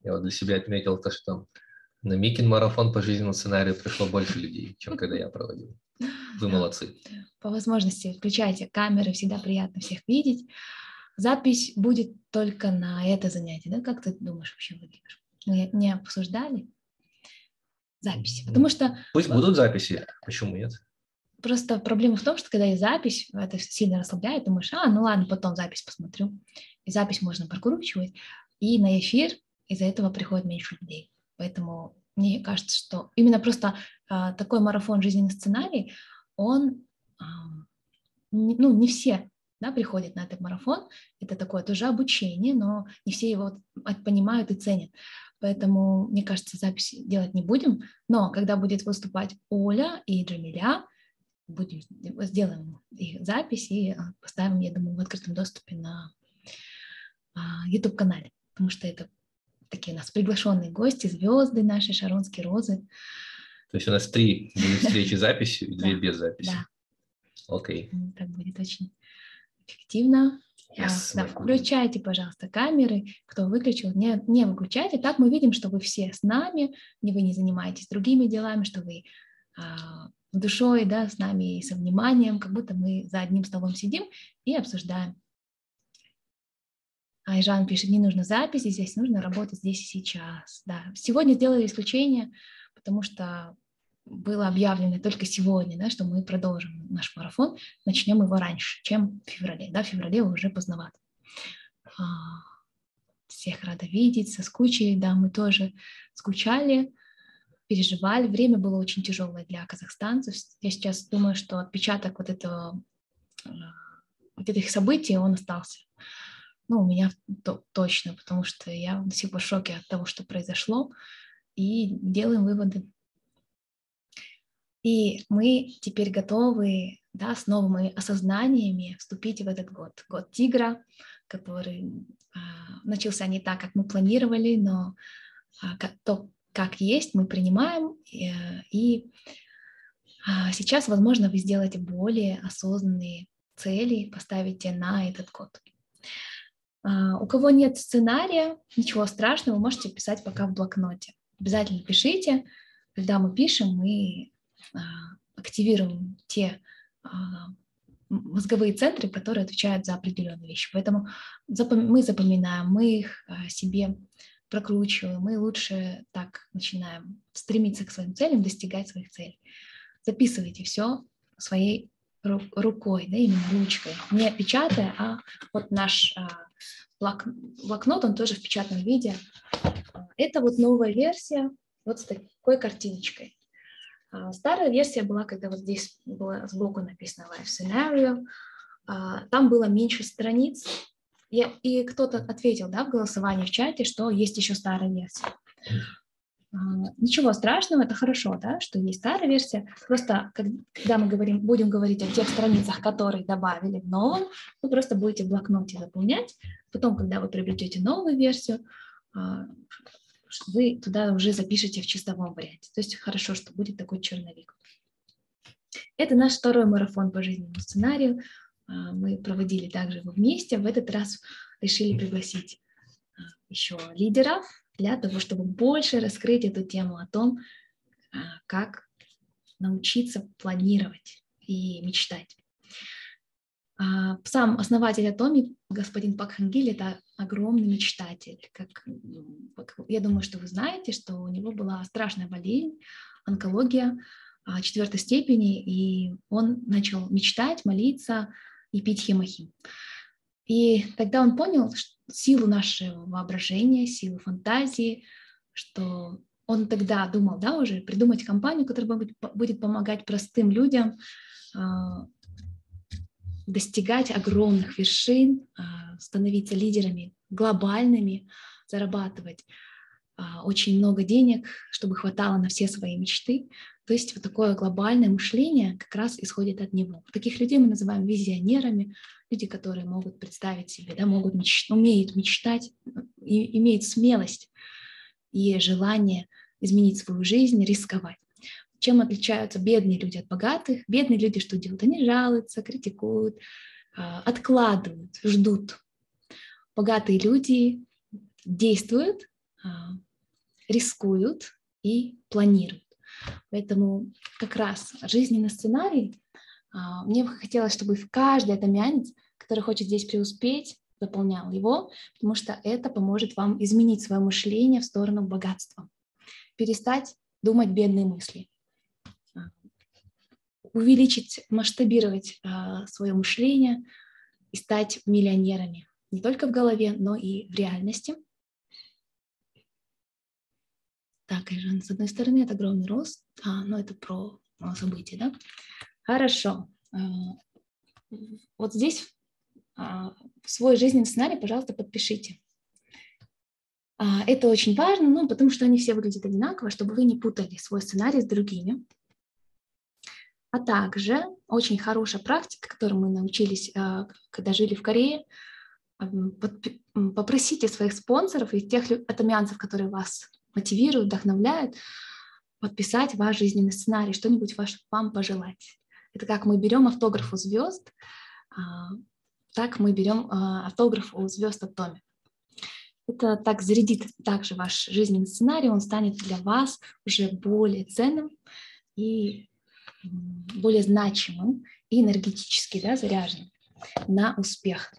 Я вот для себя отметил то, что на Микин марафон по жизненному сценарию пришло больше людей, чем когда я проводил. Вы молодцы. По возможности включайте камеры, всегда приятно всех видеть. Запись будет только на это занятие, да? Как ты думаешь вообще, Владимир? Мы не обсуждали записи, потому что... Пусть будут записи, почему нет? Просто проблема в том, что когда есть запись, это сильно расслабляет, думаешь, ну ладно, потом запись посмотрю. И запись можно прокручивать, и на эфир из-за этого приходит меньше людей. Поэтому мне кажется, что именно просто такой марафон «Жизненный сценарий», он, не все, да, приходят на этот марафон. Это такое тоже обучение, но не все его понимают и ценят. Поэтому, мне кажется, запись делать не будем. Но когда будет выступать Оля и Джамиля, сделаем их запись и поставим, я думаю, в открытом доступе на YouTube-канале, потому что это такие у нас приглашенные гости, звезды наши, шаронские розы. То есть у нас 3 будет встречи записью и 2 без записи. Да. Окей. Так будет очень эффективно. Да, включайте, пожалуйста, камеры. Кто выключил, не выключайте. Так мы видим, что вы все с нами, вы не занимаетесь другими делами, что вы душой, да, с нами и со вниманием, как будто мы за одним столом сидим и обсуждаем. Айжан пишет, не нужно записи, здесь нужно работать здесь и сейчас. Да. Сегодня сделали исключение, потому что было объявлено только сегодня, да, что мы продолжим наш марафон, начнем его раньше, чем в феврале. Да, в феврале уже поздновато. Всех рада видеть, соскучились, да, мы тоже скучали, переживали. Время было очень тяжелое для казахстанцев. Я сейчас думаю, что отпечаток вот этих событий, он остался. У меня точно, потому что я до сих пор в шоке от того, что произошло, и делаем выводы. И мы теперь готовы, да, с новыми осознаниями вступить в этот год. Год тигра, который начался не так, как мы планировали, но как есть, мы принимаем. И сейчас, возможно, вы сделаете более осознанные цели, поставите на этот год. У кого нет сценария, ничего страшного, вы можете писать пока в блокноте. Обязательно пишите. Когда мы пишем, мы активируем те мозговые центры, которые отвечают за определенные вещи. Поэтому мы запоминаем, мы их себе прокручиваем, мы лучше так начинаем стремиться к своим целям, достигать своих целей. Записывайте все своей рукой, да, именно ручкой, не печатая, а вот наш блокнот, он тоже в печатном виде. Это вот новая версия, вот с такой картиночкой. Старая версия была, когда вот здесь было сбоку написано Life Scenario, там было меньше страниц, и кто-то ответил, да, в голосовании в чате, что есть еще старая версия. Ничего страшного, это хорошо, да, что есть старая версия. Просто когда мы будем говорить о тех страницах, которые добавили в новом, вы просто будете в блокноте заполнять. Потом, когда вы приобретете новую версию, вы туда уже запишете в чистовом варианте. То есть хорошо, что будет такой черновик. Это наш второй марафон по жизненному сценарию. Мы проводили также его вместе. В этот раз решили пригласить еще лидеров, для того, чтобы больше раскрыть эту тему о том, как научиться планировать и мечтать. Сам основатель Atomy, господин Пак Хангиль, это огромный мечтатель. Я думаю, что вы знаете, что у него была страшная болезнь, онкология 4 степени, и он начал мечтать, молиться и пить хемохим. И тогда он понял силу нашего воображения, силу фантазии, что он тогда думал, да, уже придумать компанию, которая будет помогать простым людям достигать огромных вершин, становиться лидерами глобальными, зарабатывать очень много денег, чтобы хватало на все свои мечты. То есть вот такое глобальное мышление как раз исходит от него. Таких людей мы называем визионерами, люди, которые могут представить себе, да, умеют мечтать, и имеют смелость и желание изменить свою жизнь, рисковать. Чем отличаются бедные люди от богатых? Бедные люди что делают? Они жалуются, критикуют, откладывают, ждут. Богатые люди действуют, рискуют и планируют. Поэтому как раз жизненный сценарий, мне бы хотелось, чтобы каждый атамянец, который хочет здесь преуспеть, заполнял его, потому что это поможет вам изменить свое мышление в сторону богатства, перестать думать бедные мысли, увеличить, масштабировать свое мышление и стать миллионерами не только в голове, но и в реальности. Так, Айжан, с одной стороны, это огромный рост, но это про события, да? Хорошо. Вот здесь свой жизненный сценарий, пожалуйста, подпишите. Это очень важно, потому что они все выглядят одинаково, чтобы вы не путали свой сценарий с другими. А также очень хорошая практика, которую мы научились, когда жили в Корее. Попросите своих спонсоров и тех атамянцев, которые вас мотивируют, вдохновляют, подписать ваш жизненный сценарий, что-нибудь вам пожелать. Это как мы берем автограф у звезд, так мы берем автограф у звезд от Томи. Это так зарядит также ваш жизненный сценарий, он станет для вас уже более ценным и более значимым и энергетически, да, заряженным на успех.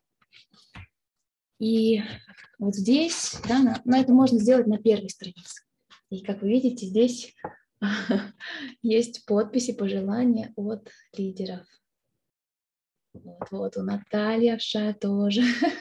И вот здесь, да, это можно сделать на первой странице. И как вы видите, здесь есть подписи, пожелания от лидеров. Вот у Натальи Авша тоже.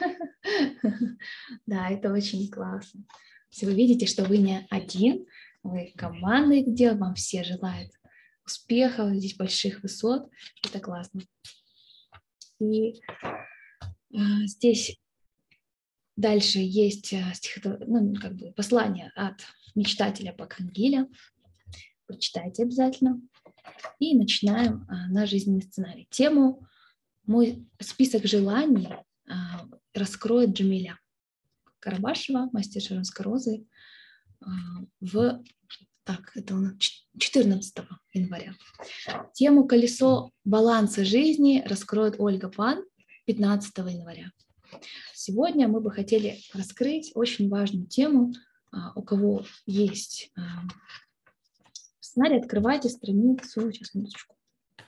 Да, это очень классно. Если вы видите, что вы не один, вы командой дел, вам все желают успехов, здесь больших высот. Это классно. И здесь дальше есть послание от мечтателя Патанджали. Прочитайте обязательно. И начинаем наш жизненный сценарий. Тему «Мой список желаний» раскроет Джамиля Карабашева, мастер Шаронской розы, это у нас 14 января. Тему «Колесо баланса жизни» раскроет Ольга Пан 15 января. Сегодня мы бы хотели раскрыть очень важную тему. У кого есть сценарий, открывайте страницу. Сейчас, минуточку.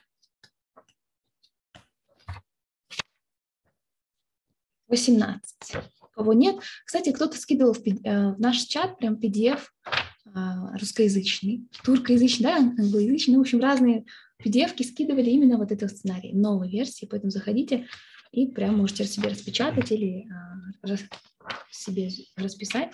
– 18. У кого нет? Кстати, кто-то скидывал в наш чат прям PDF русскоязычный, туркоязычный, да, англоязычный. В общем, разные PDF-ки скидывали именно вот этот сценарий, новой версии. Поэтому заходите и прям можете себе распечатать или себе расписать.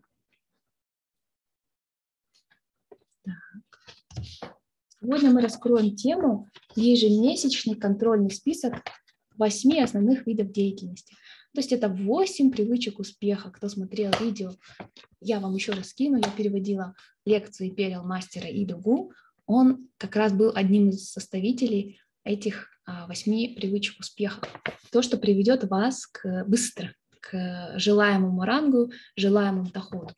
Так. Сегодня мы раскроем тему «Ежемесячный контрольный список 8 основных видов деятельности». То есть это 8 привычек успеха. Кто смотрел видео, я вам еще раз скину, я переводила лекцию Imperial мастера Идугу. Он как раз был одним из составителей этих 8 привычек успеха. То, что приведет вас быстро к желаемому рангу, желаемому доходу.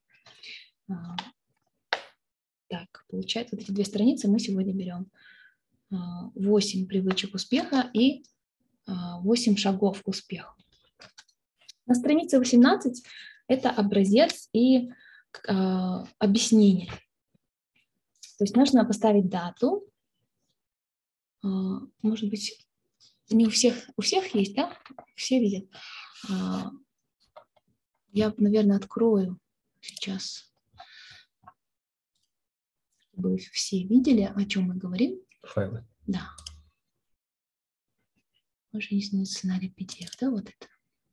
Так, получается, вот эти 2 страницы мы сегодня берем. 8 привычек успеха и 8 шагов к успеху. На странице 18 это образец и объяснение. То есть нужно поставить дату. Может быть, не у всех есть, да? Все видят. Я, наверное, открою сейчас, чтобы все видели, о чем мы говорим. Файлы. Да. Жизненный сценарий PDF, да, вот это.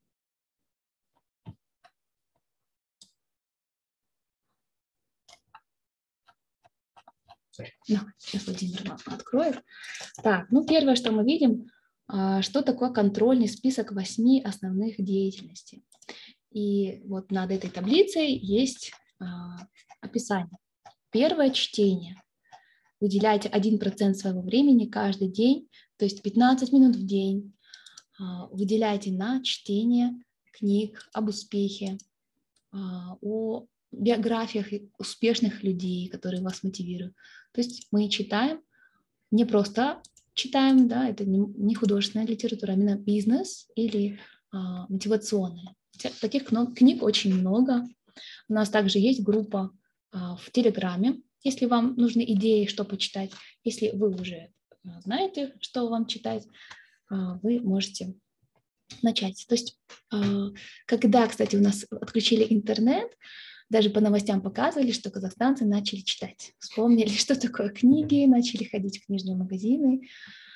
Да, сейчас Владимир вам откроет. Так, первое, что мы видим, что такое контрольный список 8 основных деятельностей. И вот над этой таблицей есть описание. Первое — чтение. Выделяйте 1% своего времени каждый день, то есть 15 минут в день. Выделяйте на чтение книг об успехе, о биографиях успешных людей, которые вас мотивируют. То есть мы читаем, не просто читаем, да, это не художественная литература, а именно бизнес или мотивационная. Таких книг очень много. У нас также есть группа в Телеграме, если вам нужны идеи, что почитать. Если вы уже знаете, что вам читать, вы можете начать. То есть, когда, кстати, у нас отключили интернет, даже по новостям показывали, что казахстанцы начали читать. Вспомнили, что такое книги, начали ходить в книжные магазины.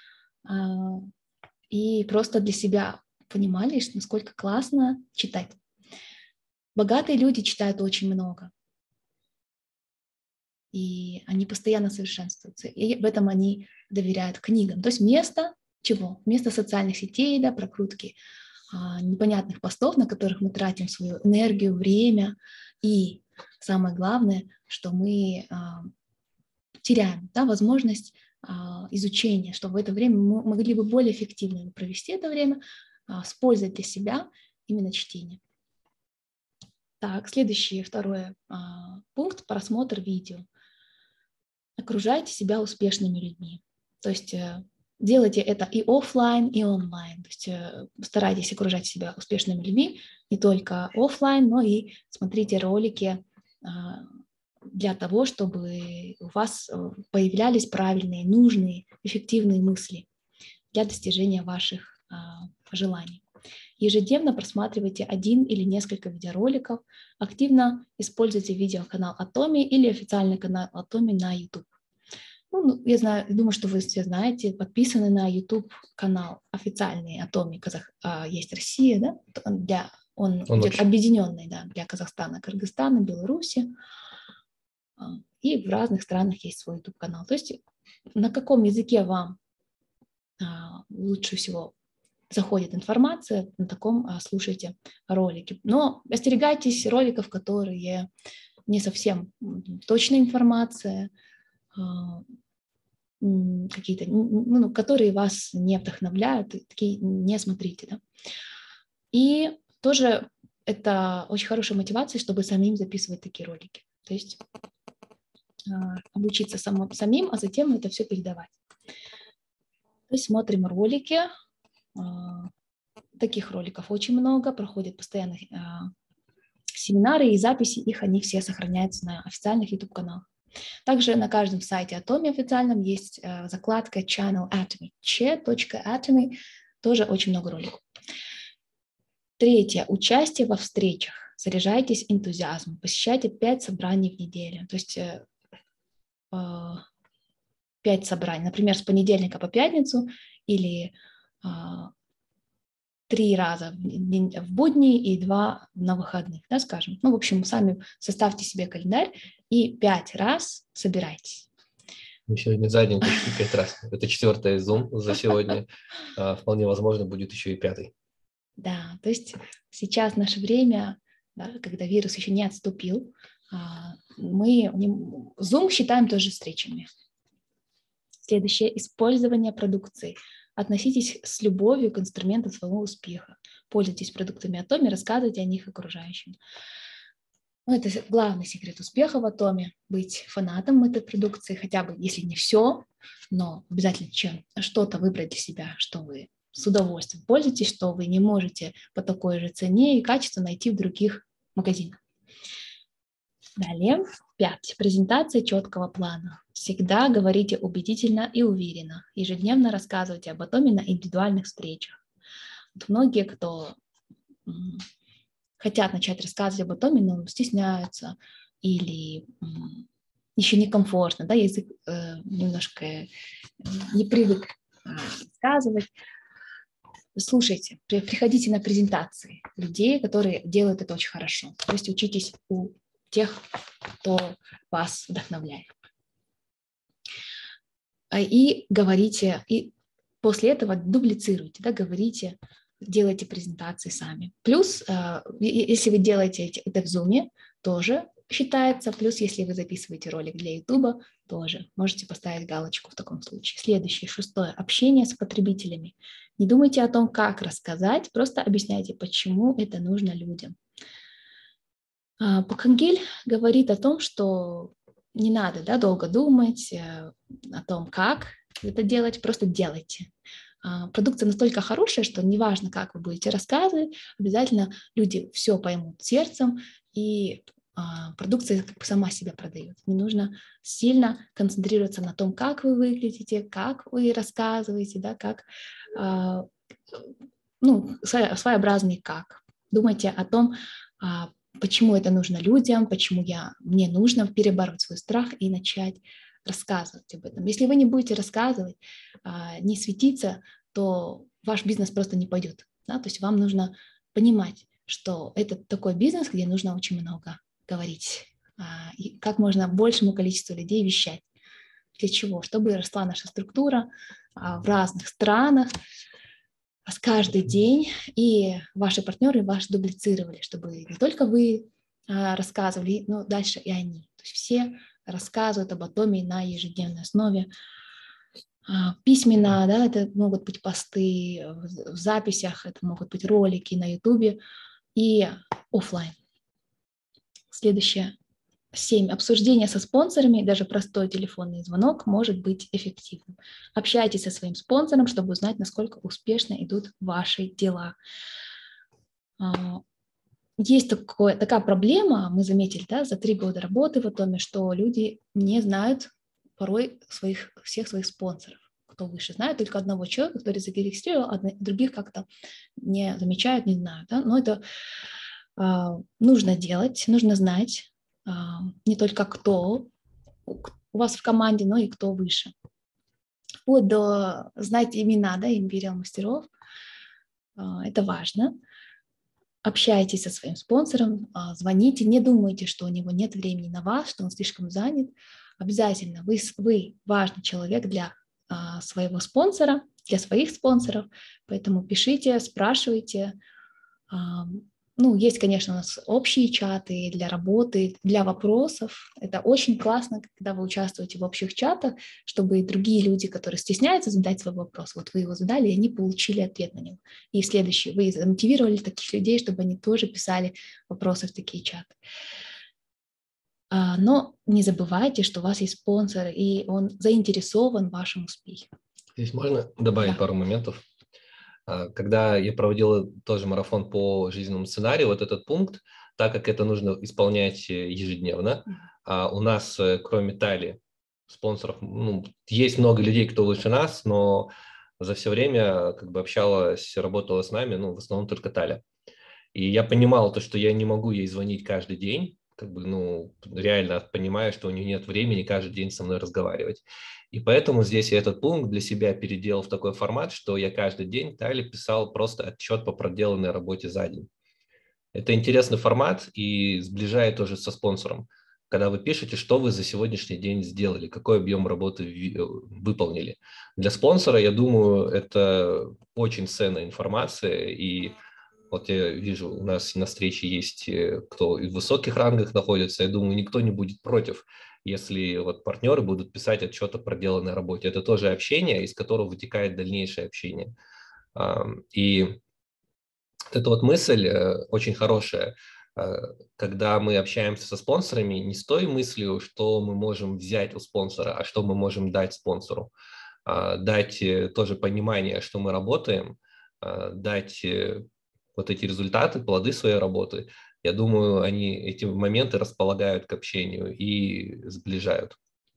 И просто для себя понимали, насколько классно читать. Богатые люди читают очень много. И они постоянно совершенствуются. И в этом они доверяют книгам. То есть вместо чего? Вместо социальных сетей, да, прокрутки непонятных постов, на которых мы тратим свою энергию, время. И самое главное, что мы теряем, да, возможность изучения, чтобы в это время мы могли бы более эффективно провести это время, с пользой для себя именно чтение. Так, следующий, второй пункт – просмотр видео. Окружайте себя успешными людьми. То есть делайте это и офлайн, и онлайн. То есть старайтесь окружать себя успешными людьми не только офлайн, но и смотрите ролики для того, чтобы у вас появлялись правильные, нужные, эффективные мысли для достижения ваших желаний. Ежедневно просматривайте один или несколько видеороликов, активно используйте видеоканал Atomy или официальный канал Atomy на YouTube. Ну, я думаю, что вы все знаете, подписаны на YouTube канал официальный Atomy, есть Россия, да? Он идет объединенный, да, для Казахстана, Кыргызстана, Беларуси. И в разных странах есть свой YouTube-канал. То есть на каком языке вам лучше всего заходит информация, на таком слушайте ролики. Но остерегайтесь роликов, которые не совсем точная информация, какие-то, которые вас не вдохновляют, такие не смотрите. Да? И тоже это очень хорошая мотивация, чтобы самим записывать такие ролики. То есть обучиться самим, а затем это все передавать. То есть смотрим ролики. Таких роликов очень много, проходят постоянно семинары и записи их, они все сохраняются на официальных YouTube-каналах. Также на каждом сайте Atomy официальном есть закладка Channel Atomy, che.atomy, тоже очень много роликов. Третье. Участие во встречах. Заряжайтесь энтузиазмом, посещайте 5 собраний в неделю. То есть 5 собраний, например, с понедельника по пятницу или 3 раза в будни и 2 на выходных, да, скажем. В общем, сами составьте себе календарь и 5 раз собирайтесь. Мы сегодня за день почти 5 раз. Это 4-й Zoom за сегодня. Вполне возможно, будет еще и 5-й. Да, то есть сейчас наше время, да, когда вирус еще не отступил, мы Zoom считаем тоже встречами. Следующее – использование продукции. Относитесь с любовью к инструментам своего успеха. Пользуйтесь продуктами Atomy, рассказывайте о них окружающим. Это главный секрет успеха в Atomy – быть фанатом этой продукции, хотя бы, если не все, но обязательно что-то выбрать для себя, что вы с удовольствием пользуетесь, что вы не можете по такой же цене и качеству найти в других магазинах. Далее, 5. Презентация четкого плана. Всегда говорите убедительно и уверенно. Ежедневно рассказывайте об Atomy на индивидуальных встречах. Многие, кто хотят начать рассказывать об Atomy, но стесняются или еще некомфортно, да, язык немножко не привык рассказывать. Слушайте, приходите на презентации людей, которые делают это очень хорошо. То есть учитесь у тех, кто вас вдохновляет. И говорите, и после этого дублицируйте, да, говорите, делайте презентации сами. Плюс, если вы делаете это в Zoom, тоже считается. Плюс, если вы записываете ролик для YouTube, тоже можете поставить галочку в таком случае. Следующее, 6. Общение с потребителями. Не думайте о том, как рассказать, просто объясняйте, почему это нужно людям. Пукангиль говорит о том, что не надо, да, долго думать о том, как это делать, просто делайте. Продукция настолько хорошая, что неважно, как вы будете рассказывать, обязательно люди все поймут сердцем и продукция как бы сама себя продает. Не нужно сильно концентрироваться на том, как вы выглядите, как вы рассказываете, да, как, своеобразный как. Думайте о том, почему это нужно людям, почему мне нужно перебороть свой страх и начать рассказывать об этом. Если вы не будете рассказывать, не светиться, то ваш бизнес просто не пойдет. Да? То есть вам нужно понимать, что это такой бизнес, где нужно очень много говорить, и как можно большему количеству людей вещать. Для чего? Чтобы росла наша структура в разных странах с каждый день, и ваши партнеры вас дублицировали, чтобы не только вы рассказывали, но дальше и они. То есть все рассказывают об Атоме на ежедневной основе. Письменно, да, это могут быть посты в записях, это могут быть ролики на Ютубе и офлайн. Следующее. 7. Обсуждение со спонсорами, даже простой телефонный звонок может быть эффективным. Общайтесь со своим спонсором, чтобы узнать, насколько успешно идут ваши дела. Есть такая проблема, мы заметили, да, за 3 года работы в Атоме, что люди не знают порой всех своих спонсоров. Кто выше знает только одного человека, который зарегистрировал, а других как-то не замечают, не знают. Да? Но это нужно делать, нужно знать не только кто у вас в команде, но и кто выше. Вплоть до знать имена, да, империал мастеров. Это важно. Общайтесь со своим спонсором, звоните, не думайте, что у него нет времени на вас, что он слишком занят. Обязательно вы важный человек для своего спонсора, для своих спонсоров, поэтому пишите, спрашивайте. Есть, конечно, у нас общие чаты для работы, для вопросов. Это очень классно, когда вы участвуете в общих чатах, чтобы и другие люди, которые стесняются задать свой вопрос, вот вы его задали, и они получили ответ на него. И следующее, вы замотивировали таких людей, чтобы они тоже писали вопросы в такие чаты. Но не забывайте, что у вас есть спонсор, и он заинтересован в вашем успехе. Здесь можно добавить пару моментов. Когда я проводил тоже марафон по жизненному сценарию, вот этот пункт, так как это нужно исполнять ежедневно, у нас, кроме Тали, спонсоров, есть много людей, кто лучше нас, но за все время общалась, работала с нами, в основном только Таля. И я понимал то, что я не могу ей звонить каждый день, реально понимаю, что у нее нет времени каждый день со мной разговаривать. И поэтому здесь я этот пункт для себя переделал в такой формат, что я каждый день Тале писал просто отчет по проделанной работе за день. Это интересный формат и сближает тоже со спонсором. Когда вы пишете, что вы за сегодняшний день сделали, какой объем работы выполнили. Для спонсора, я думаю, это очень ценная информация, и вот я вижу, у нас на встрече есть кто и в высоких рангах находится. Я думаю, никто не будет против, если вот партнеры будут писать отчет о проделанной работе. Это тоже общение, из которого вытекает дальнейшее общение. И эта вот мысль очень хорошая. Когда мы общаемся со спонсорами, не с той мыслью, что мы можем взять у спонсора, а что мы можем дать спонсору. Дать тоже понимание, что мы работаем, дать вот эти результаты, плоды своей работы, я думаю, эти моменты располагают к общению и сближают.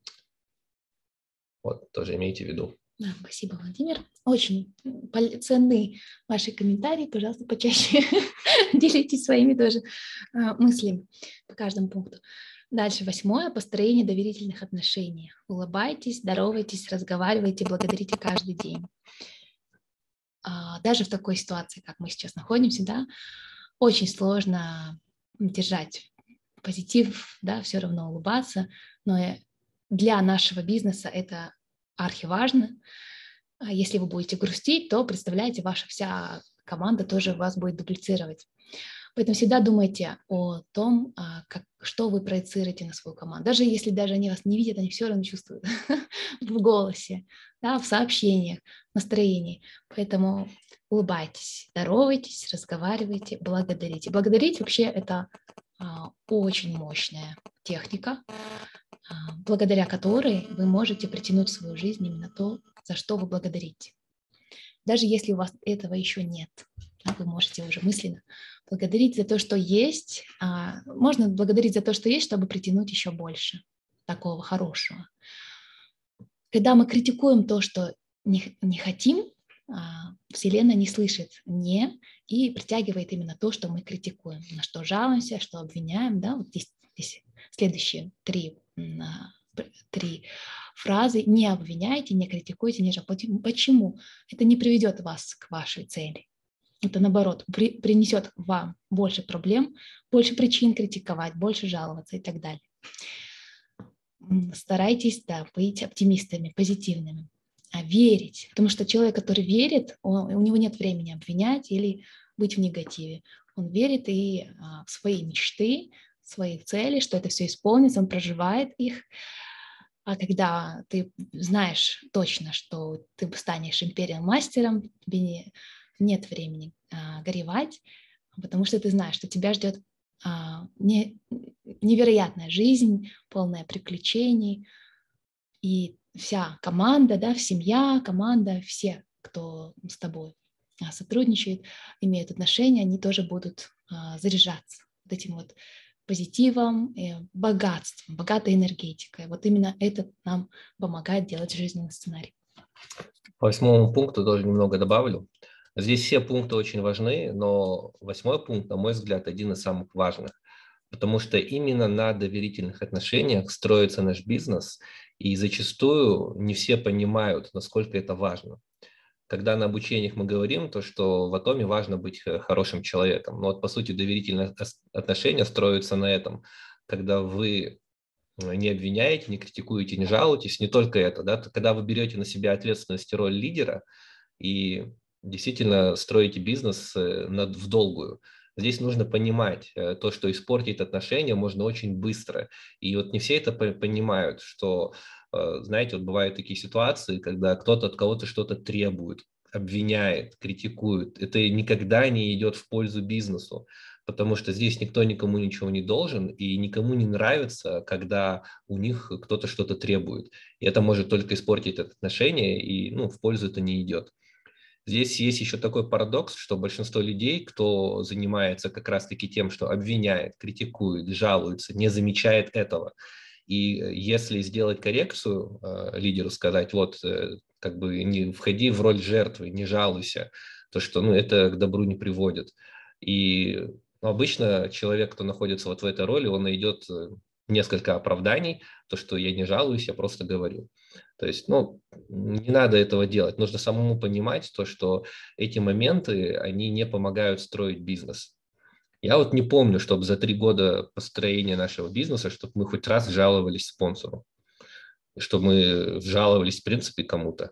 Вот, тоже имейте в виду. Спасибо, Владимир. Очень ценны ваши комментарии. Пожалуйста, почаще делитесь своими тоже мыслями по каждому пункту. Дальше 8. Построение доверительных отношений. Улыбайтесь, здоровайтесь, разговаривайте, благодарите каждый день. Даже в такой ситуации, как мы сейчас находимся, да, очень сложно держать позитив, да, все равно улыбаться, но для нашего бизнеса это архиважно. Если вы будете грустить, то, представляете, ваша вся команда тоже вас будет дуплицировать. Поэтому всегда думайте о том, что вы проецируете на свою команду. Даже если они вас не видят, они все равно чувствуют в голосе, да, в сообщениях, в настроении. Поэтому улыбайтесь, здоровайтесь, разговаривайте, благодарите. Благодарить вообще это очень мощная техника, благодаря которой вы можете притянуть в свою жизнь именно то, за что вы благодарите. Даже если у вас этого еще нет, вы можете уже мысленно Благодарить за то, что есть. Можно благодарить за то, что есть, чтобы притянуть еще больше такого хорошего. Когда мы критикуем то, что не хотим, Вселенная не слышит «не» и притягивает именно то, что мы критикуем, на что жалуемся, что обвиняем. Да? Вот здесь следующие три фразы. Не обвиняйте, не критикуйте, не жалуйте. Почему? Это не приведет вас к вашей цели. Это, наоборот, принесет вам больше проблем, больше причин критиковать, больше жаловаться и так далее. Старайтесь, да, быть оптимистами, позитивными, верить. Потому что человек, который верит, у него нет времени обвинять или быть в негативе. Он верит и в свои мечты, в свои цели, что это все исполнится, он проживает их. А когда ты знаешь точно, что ты станешь империал-мастером, тебе нет времени горевать, потому что ты знаешь, что тебя ждет невероятная жизнь, полная приключений, и вся команда, да, семья, команда, все, кто с тобой сотрудничает, имеют отношения, они тоже будут заряжаться вот этим вот позитивом, богатством, богатой энергетикой. Вот именно это нам помогает делать жизненный сценарий. По 8 пункту тоже немного добавлю. Здесь все пункты очень важны, но 8 пункт, на мой взгляд, один из самых важных, потому что именно на доверительных отношениях строится наш бизнес, и зачастую не все понимают, насколько это важно. Когда на обучениях мы говорим, то что в Атоме важно быть хорошим человеком. Но вот, по сути, доверительные отношения строятся на этом, когда вы не обвиняете, не критикуете, не жалуетесь. Не только это, да, когда вы берете на себя ответственность и роль лидера и действительно строите бизнес в долгую. Здесь нужно понимать то, что испортить отношения можно очень быстро. И вот не все это понимают, что, знаете, вот бывают такие ситуации, когда кто-то от кого-то что-то требует, обвиняет, критикует. Это никогда не идет в пользу бизнесу, потому что здесь никто никому ничего не должен, и никому не нравится, когда у них кто-то что-то требует. И это может только испортить отношения, и в пользу это не идет. Здесь есть еще такой парадокс, что большинство людей, кто занимается как раз-таки тем, что обвиняет, критикует, жалуется, не замечает этого. И если сделать коррекцию лидеру, сказать, вот, как бы не входи в роль жертвы, не жалуйся, то что это к добру не приводит. И обычно человек, кто находится вот в этой роли, он найдет несколько оправданий, то, что я не жалуюсь, я просто говорю. То есть, не надо этого делать. Нужно самому понимать то, что эти моменты, они не помогают строить бизнес. Я вот не помню, чтобы за 3 года построения нашего бизнеса, чтобы мы хоть раз жаловались спонсору, чтобы мы жаловались, в принципе, кому-то.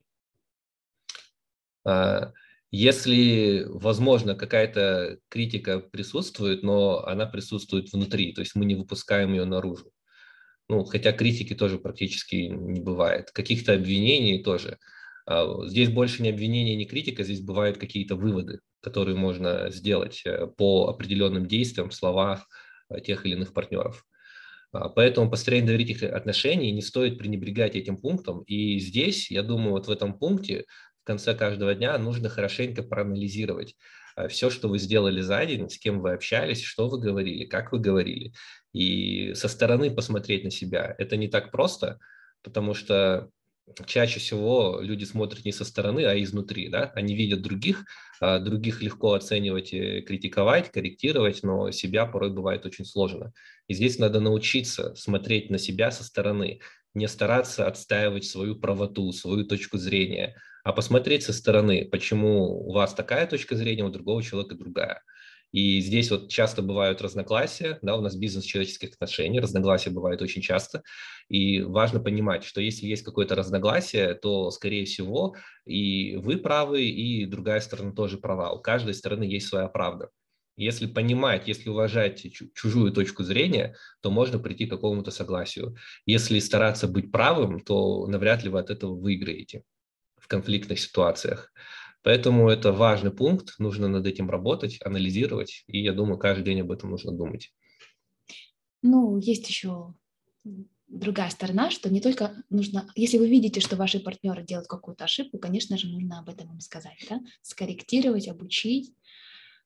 Если, возможно, какая-то критика присутствует, но она присутствует внутри, то есть мы не выпускаем ее наружу. Хотя критики тоже практически не бывает. Каких-то обвинений тоже. Здесь больше не обвинения, не критика, здесь бывают какие-то выводы, которые можно сделать по определенным действиям, словам тех или иных партнеров. Поэтому построение доверительных отношений не стоит пренебрегать этим пунктом. И здесь, я думаю, вот в этом пункте в конце каждого дня нужно хорошенько проанализировать все, что вы сделали за день, с кем вы общались, что вы говорили, как вы говорили. И со стороны посмотреть на себя. Это не так просто, потому что чаще всего люди смотрят не со стороны, а изнутри. Да? Они видят других легко оценивать, критиковать, корректировать, но себя порой бывает очень сложно. И здесь надо научиться смотреть на себя со стороны, не стараться отстаивать свою правоту, свою точку зрения, а посмотреть со стороны, почему у вас такая точка зрения, у другого человека другая. И здесь вот часто бывают разногласия, да, у нас бизнес человеческих отношений, разногласия бывают очень часто, и важно понимать, что если есть какое-то разногласие, то, скорее всего, и вы правы, и другая сторона тоже права. У каждой стороны есть своя правда. Если понимать, если уважать чужую точку зрения, то можно прийти к какому-то согласию. Если стараться быть правым, то навряд ли вы от этого выиграете в конфликтных ситуациях. Поэтому это важный пункт, нужно над этим работать, анализировать, и я думаю, каждый день об этом нужно думать. Есть еще другая сторона, что не только нужно, если вы видите, что ваши партнеры делают какую-то ошибку, конечно же, нужно об этом им сказать, да? Скорректировать, обучить,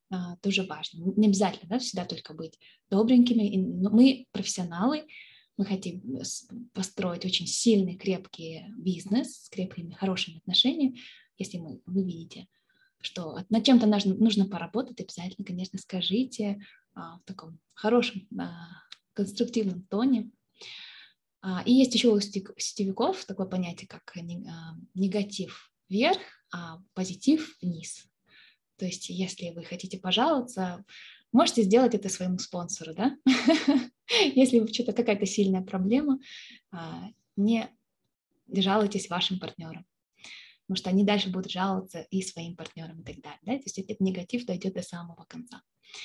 тоже важно. Не обязательно, да, всегда только быть добренькими. Мы профессионалы, мы хотим построить очень сильный, крепкий бизнес с крепкими, хорошими отношениями. Если вы видите, что над чем-то нужно поработать, обязательно, конечно, скажите в таком хорошем, конструктивном тоне. И есть еще у сетевиков такое понятие, как негатив вверх, а позитив вниз. То есть если вы хотите пожаловаться, можете сделать это своему спонсору, да? Если что-то какая-то сильная проблема, не жалуйтесь вашим партнерам, потому что они дальше будут жаловаться и своим партнерам и так далее. Да? То есть этот негатив дойдет до самого конца.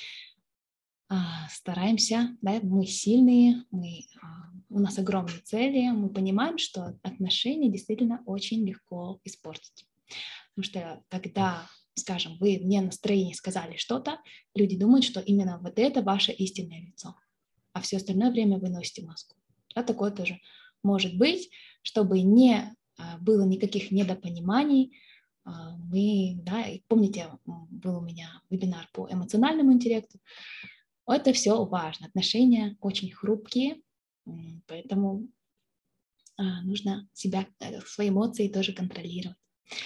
Стараемся, да, мы сильные, у нас огромные цели, мы понимаем, что отношения действительно очень легко испортить. Потому что когда, скажем, вы мне в настроении сказали что-то, люди думают, что именно вот это ваше истинное лицо, а все остальное время вы носите маску. Да, такое тоже может быть, чтобы не было никаких недопониманий. Мы, да, и помните, был у меня вебинар по эмоциональному интеллекту. Это все важно. Отношения очень хрупкие, поэтому нужно себя, свои эмоции тоже контролировать.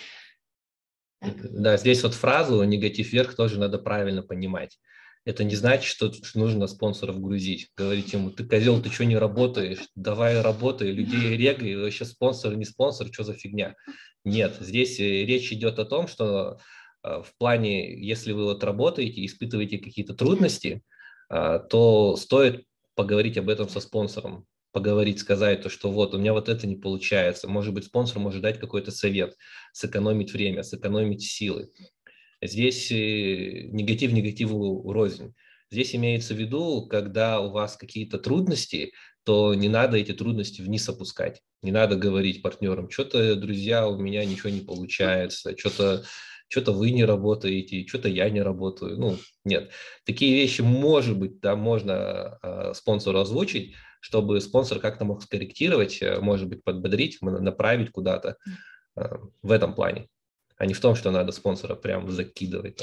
Да, здесь вот фразу «негатив вверх» тоже надо правильно понимать. Это не значит, что нужно спонсоров грузить. Говорить ему: ты козел, ты что не работаешь? Давай работай, людей регай, вообще спонсор, не спонсор, что за фигня? Нет, здесь речь идет о том, что в плане, если вы вот работаете, испытываете какие-то трудности, то стоит поговорить об этом со спонсором. Поговорить, сказать, то, что вот у меня вот это не получается. Может быть, спонсор может дать какой-то совет, сэкономить время, сэкономить силы. Здесь негатив негативу рознь. Здесь имеется в виду, когда у вас какие-то трудности, то не надо эти трудности вниз опускать. Не надо говорить партнерам: что-то, друзья, у меня ничего не получается, что-то вы не работаете, что-то я не работаю. Ну, нет. Такие вещи, может быть, да, можно спонсору озвучить, чтобы спонсор как-то мог скорректировать, может быть, подбодрить, направить куда-то в этом плане, а не в том, что надо спонсора прям закидывать.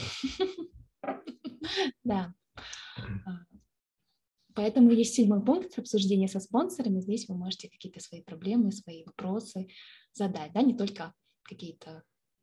Да. Поэтому есть 7-й пункт обсуждения со спонсорами. Здесь вы можете какие-то свои проблемы, свои вопросы задать, да, не только какие-то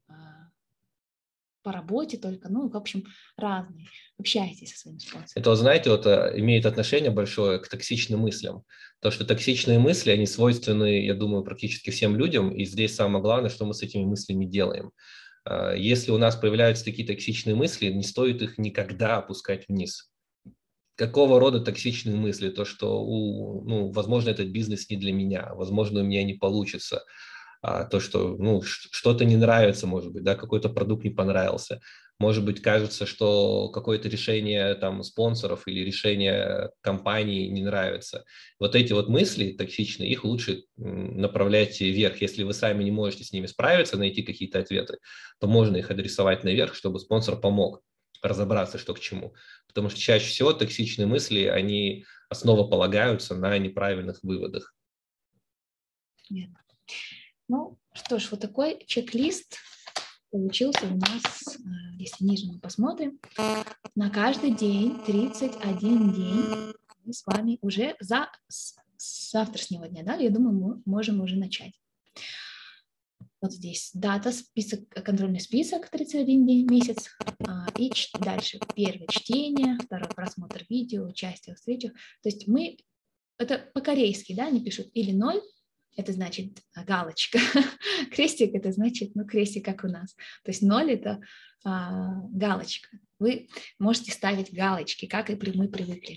по работе только, ну, в общем, разные. Общайтесь со своими спонсорами. Это, знаете, вот имеет отношение большое к токсичным мыслям. То, что токсичные мысли, они свойственны, я думаю, практически всем людям, и здесь самое главное, что мы с этими мыслями делаем. Если у нас появляются такие токсичные мысли, не стоит их никогда опускать вниз. Какого рода токсичные мысли? То, что, возможно, этот бизнес не для меня, возможно, у меня не получится. То, что что-то не нравится, может быть, да, какой-то продукт не понравился. Может быть, кажется, что какое-то решение там спонсоров или решение компании не нравится. Вот эти вот мысли токсичные, их лучше направлять вверх. Если вы сами не можете с ними справиться, найти какие-то ответы, то можно их адресовать наверх, чтобы спонсор помог разобраться, что к чему. Потому что чаще всего токсичные мысли, они основополагаются на неправильных выводах. Верно. Ну что ж, вот такой чек-лист получился у нас, если ниже мы посмотрим, на каждый день, 31 день, мы с вами уже с завтрашнего дня, да, я думаю, мы можем уже начать. Вот здесь дата, список, контрольный список, 31 день, месяц, и дальше первое чтение, второй просмотр видео, участие в встречах. То есть это по-корейски, да, они пишут или 0, это значит галочка. Крестик — это значит, крестик, как у нас. То есть 0 — это галочка. Вы можете ставить галочки, как и мы привыкли.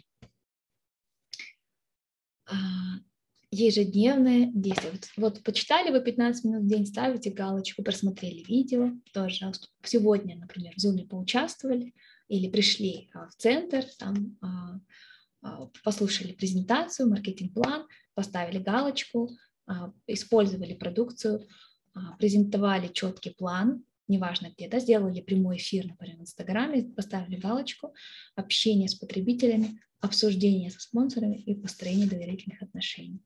Ежедневное действие. Вот почитали вы 15 минут в день, ставите галочку, просмотрели видео, тоже сегодня, например, в Zoom поучаствовали или пришли в центр, там послушали презентацию, маркетинг-план, поставили галочку, использовали продукцию, презентовали четкий план, неважно где, да, сделали прямой эфир, например, в Инстаграме, поставили галочку, общение с потребителями, обсуждение со спонсорами и построение доверительных отношений.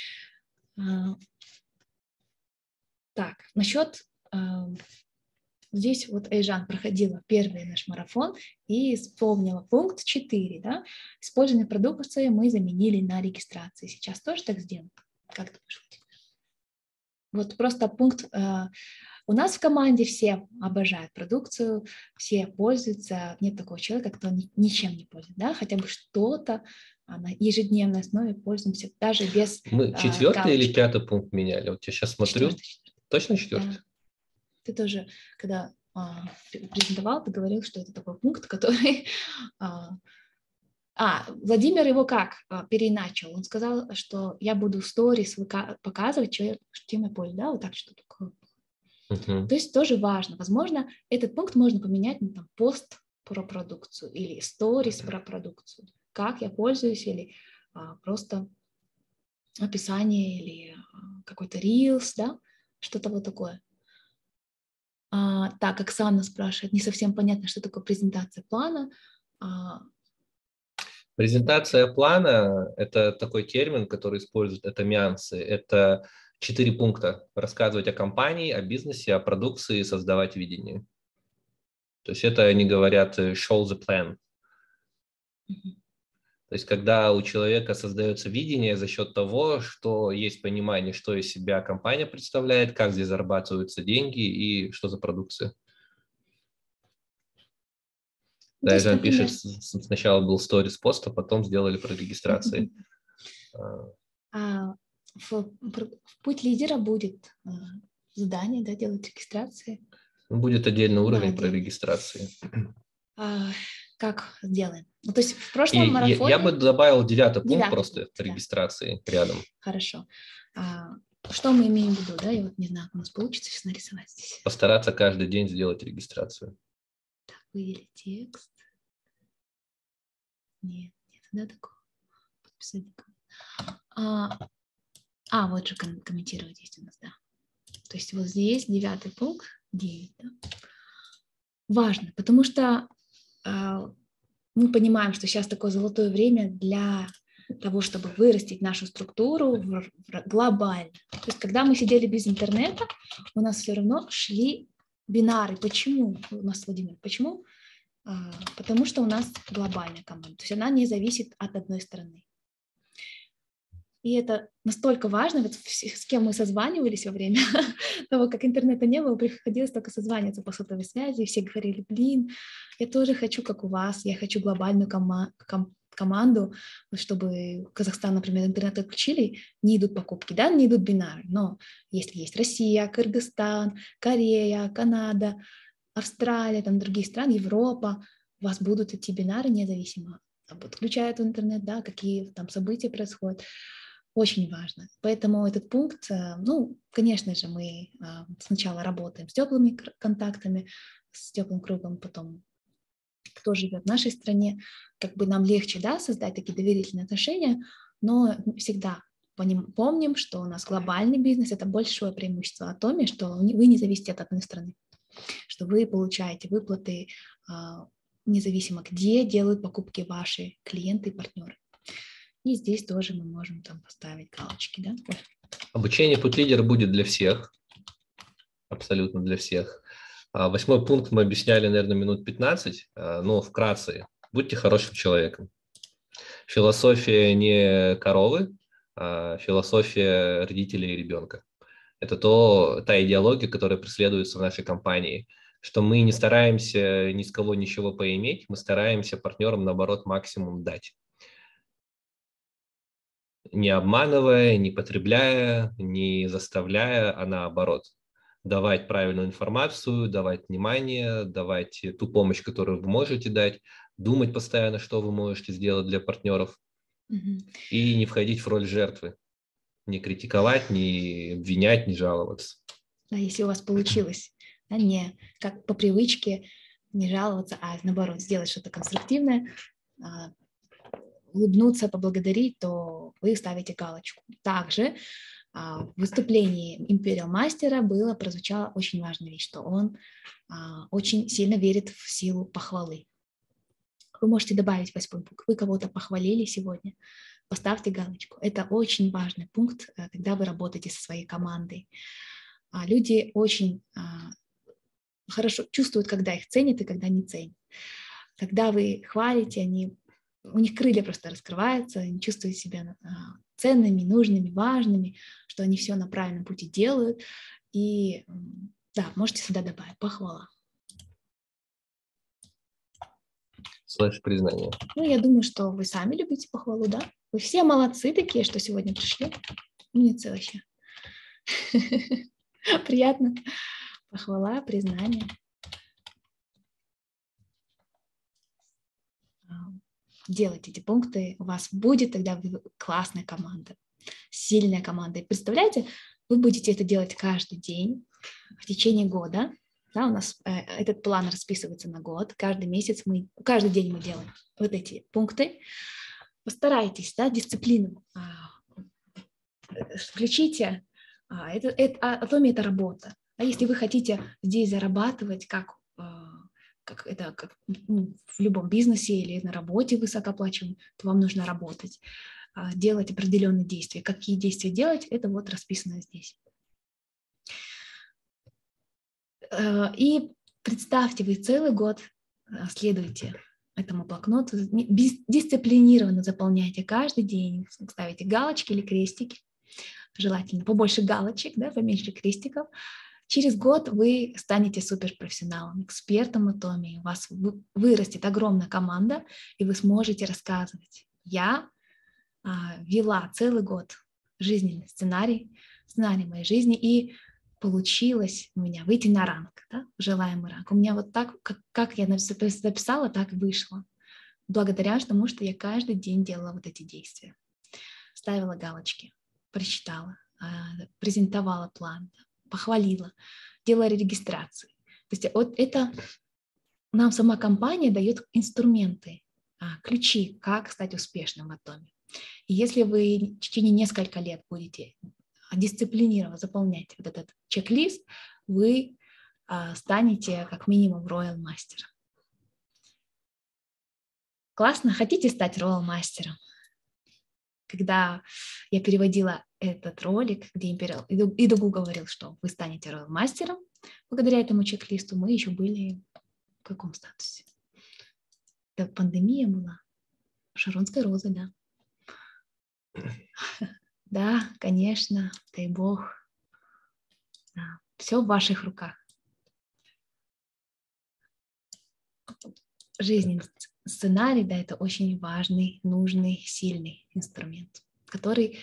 Так, насчет здесь вот Эйжан проходила первый наш марафон и вспомнила пункт 4, да, использование продукции мы заменили на регистрации. Сейчас тоже так сделаем? Как ты думаешь? Вот просто пункт, у нас в команде все обожают продукцию, все пользуются, нет такого человека, кто ничем не пользуется, да, хотя бы что-то на ежедневной основе пользуемся, даже без Мы 4-й или галочки. 5-й пункт меняли? Вот я сейчас смотрю. 4-й. Точно 4-й? Да. Ты тоже, когда презентовал, ты говорил, что это такой пункт, который... Владимир его как переиначил? Он сказал, что я буду в сторис показывать, чем я пользуюсь, да, вот так что такое. То есть тоже важно. Возможно, этот пункт можно поменять на там, пост про продукцию или сторис про продукцию. Как я пользуюсь или просто описание или какой-то reels, да, что-то вот такое. Так, Оксана спрашивает, не совсем понятно, что такое презентация плана. Презентация плана – это такой термин, который используют этомианцы. Это 4 пункта. Рассказывать о компании, о бизнесе, о продукции, создавать видение. То есть это они говорят show the plan. То есть когда у человека создается видение за счет того, что есть понимание, что из себя компания представляет, как здесь зарабатываются деньги и что за продукция. Да, Жан пишет, сначала был сторис-пост, а потом сделали про регистрации. В путь лидера будет задание, да, делать регистрации. Будет отдельный уровень про регистрации. Как сделаем? Ну, то есть в прошлом марафоне... Я бы добавил 9-й пункт просто регистрации рядом. Хорошо. Что мы имеем в виду, да? Я вот не знаю, как у нас получится сейчас нарисовать здесь. Постараться каждый день сделать регистрацию. Так, выделить текст. Нет, да, такого. Подписать. Вот же комментировать есть у нас, да. То есть вот здесь 9-й пункт, 9, да. Важно, потому что мы понимаем, что сейчас такое золотое время для того, чтобы вырастить нашу структуру глобально. То есть когда мы сидели без интернета, у нас все равно шли бинары. Почему у нас, Владимир? Почему? Потому что у нас глобальная команда. То есть она не зависит от одной страны. И это настолько важно, вот с кем мы созванивались во время того, как интернета не было, приходилось только созваниваться по сотовой связи, и все говорили, я тоже хочу, как у вас, я хочу глобальную команду, чтобы Казахстан, например, интернет отключили, не идут покупки, да, не идут бинары, но если есть Россия, Кыргызстан, Корея, Канада, Австралия, там другие страны, Европа, у вас будут идти бинары независимо, отключают интернет, да, какие там события происходят. Очень важно. Поэтому этот пункт, конечно же, мы сначала работаем с теплыми контактами, с теплым кругом, потом кто живет в нашей стране, как бы нам легче, да, создать такие доверительные отношения, но всегда помним, что у нас глобальный бизнес – это большое преимущество о том, что вы не зависите от одной страны, что вы получаете выплаты независимо где делают покупки ваши клиенты и партнеры. И здесь тоже мы можем там поставить галочки, да? Обучение путь лидера будет для всех, абсолютно для всех. 8-й пункт мы объясняли, наверное, минут 15, но вкратце. Будьте хорошим человеком. Философия не коровы, а философия родителей и ребенка. Это та идеология, которая преследуется в нашей компании, что мы не стараемся ни с кого ничего поиметь, мы стараемся партнерам, наоборот, максимум дать. Не обманывая, не потребляя, не заставляя, а наоборот. Давать правильную информацию, давать внимание, давать ту помощь, которую вы можете дать, думать постоянно, что вы можете сделать для партнеров, и не входить в роль жертвы, не критиковать, не обвинять, не жаловаться. Да, если у вас получилось, да, не как по привычке не жаловаться, а наоборот сделать что-то конструктивное, улыбнуться, поблагодарить, то вы ставите галочку. Также в выступлении Imperial Мастера прозвучала очень важная вещь, что он очень сильно верит в силу похвалы. Вы можете добавить 8-й пункт. Вы кого-то похвалили сегодня, поставьте галочку. Это очень важный пункт, когда вы работаете со своей командой. Люди очень хорошо чувствуют, когда их ценят и когда не ценят. Когда вы хвалите, у них крылья просто раскрываются, они чувствуют себя ценными, нужными, важными, что они все на правильном пути делают. И да, можете сюда добавить похвала. /признание. Ну, я думаю, что вы сами любите похвалу, да? Вы все молодцы такие, что сегодня пришли. Умницы вообще. Приятно. Похвала, признание. Делайте эти пункты, у вас будет тогда классная команда, сильная команда. И представляете, вы будете это делать каждый день в течение года. Да, у нас этот план расписывается на год. Каждый день мы делаем вот эти пункты. Постарайтесь, да, дисциплину включите. Атомия – это работа. А если вы хотите здесь зарабатывать, как в любом бизнесе или на работе высокооплачиваемом, то вам нужно работать, делать определенные действия. Какие действия делать, это вот расписано здесь. И представьте, вы целый год следуете этому блокноту, дисциплинированно заполняйте каждый день, ставите галочки или крестики, желательно побольше галочек, да, поменьше крестиков. Через год вы станете суперпрофессионалом, экспертом атомии, у вас вырастет огромная команда, и вы сможете рассказывать. Я вела целый год жизненный сценарий моей жизни, и получилось у меня выйти на ранг, да, желаемый ранг. У меня вот так, как я записала, так и вышло. Благодаря тому, что я каждый день делала вот эти действия. Ставила галочки, прочитала, презентовала план, похвалила, делала регистрации. То есть вот это нам сама компания дает инструменты, ключи, как стать успешным в атоме. И если вы в течение нескольких лет будете дисциплинированно заполнять вот этот чек-лист, вы станете как минимум Royal мастером. Классно? Хотите стать Royal мастером? Когда я переводила этот ролик, где Идугу говорил, что вы станете Royal мастером, благодаря этому чек-листу мы еще были в каком статусе? Это пандемия была. Шаронской розы, да. Да, конечно, дай бог. Да, все в ваших руках. Жизненный сценарий, да, это очень важный, нужный, сильный инструмент, который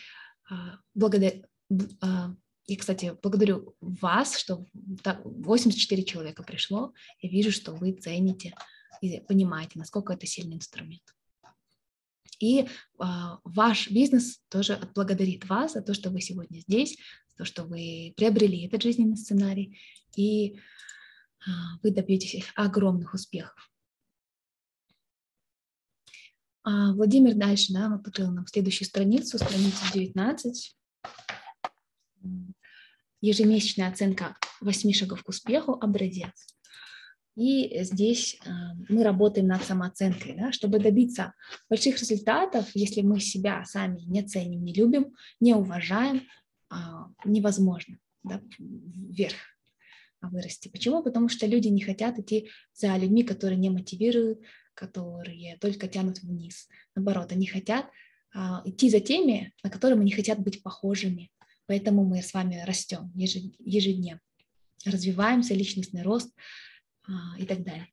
и, кстати, благодарю вас, что 84 человека пришло. Я вижу, что вы цените и понимаете, насколько это сильный инструмент. И ваш бизнес тоже отблагодарит вас за то, что вы сегодня здесь, за то, что вы приобрели этот жизненный сценарий, и вы добьетесь огромных успехов. Владимир дальше, да, открыл нам следующую страницу 19. Ежемесячная оценка 8 шагов к успеху, образец. И здесь мы работаем над самооценкой, да, чтобы добиться больших результатов. Если мы себя сами не ценим, не любим, не уважаем, невозможно, да, вверх вырасти. Почему? Потому что люди не хотят идти за людьми, которые не мотивируют, которые только тянут вниз. Наоборот, они хотят идти за теми, на которые они хотят быть похожими. Поэтому мы с вами растем ежедневно, развиваемся, личностный рост и так далее.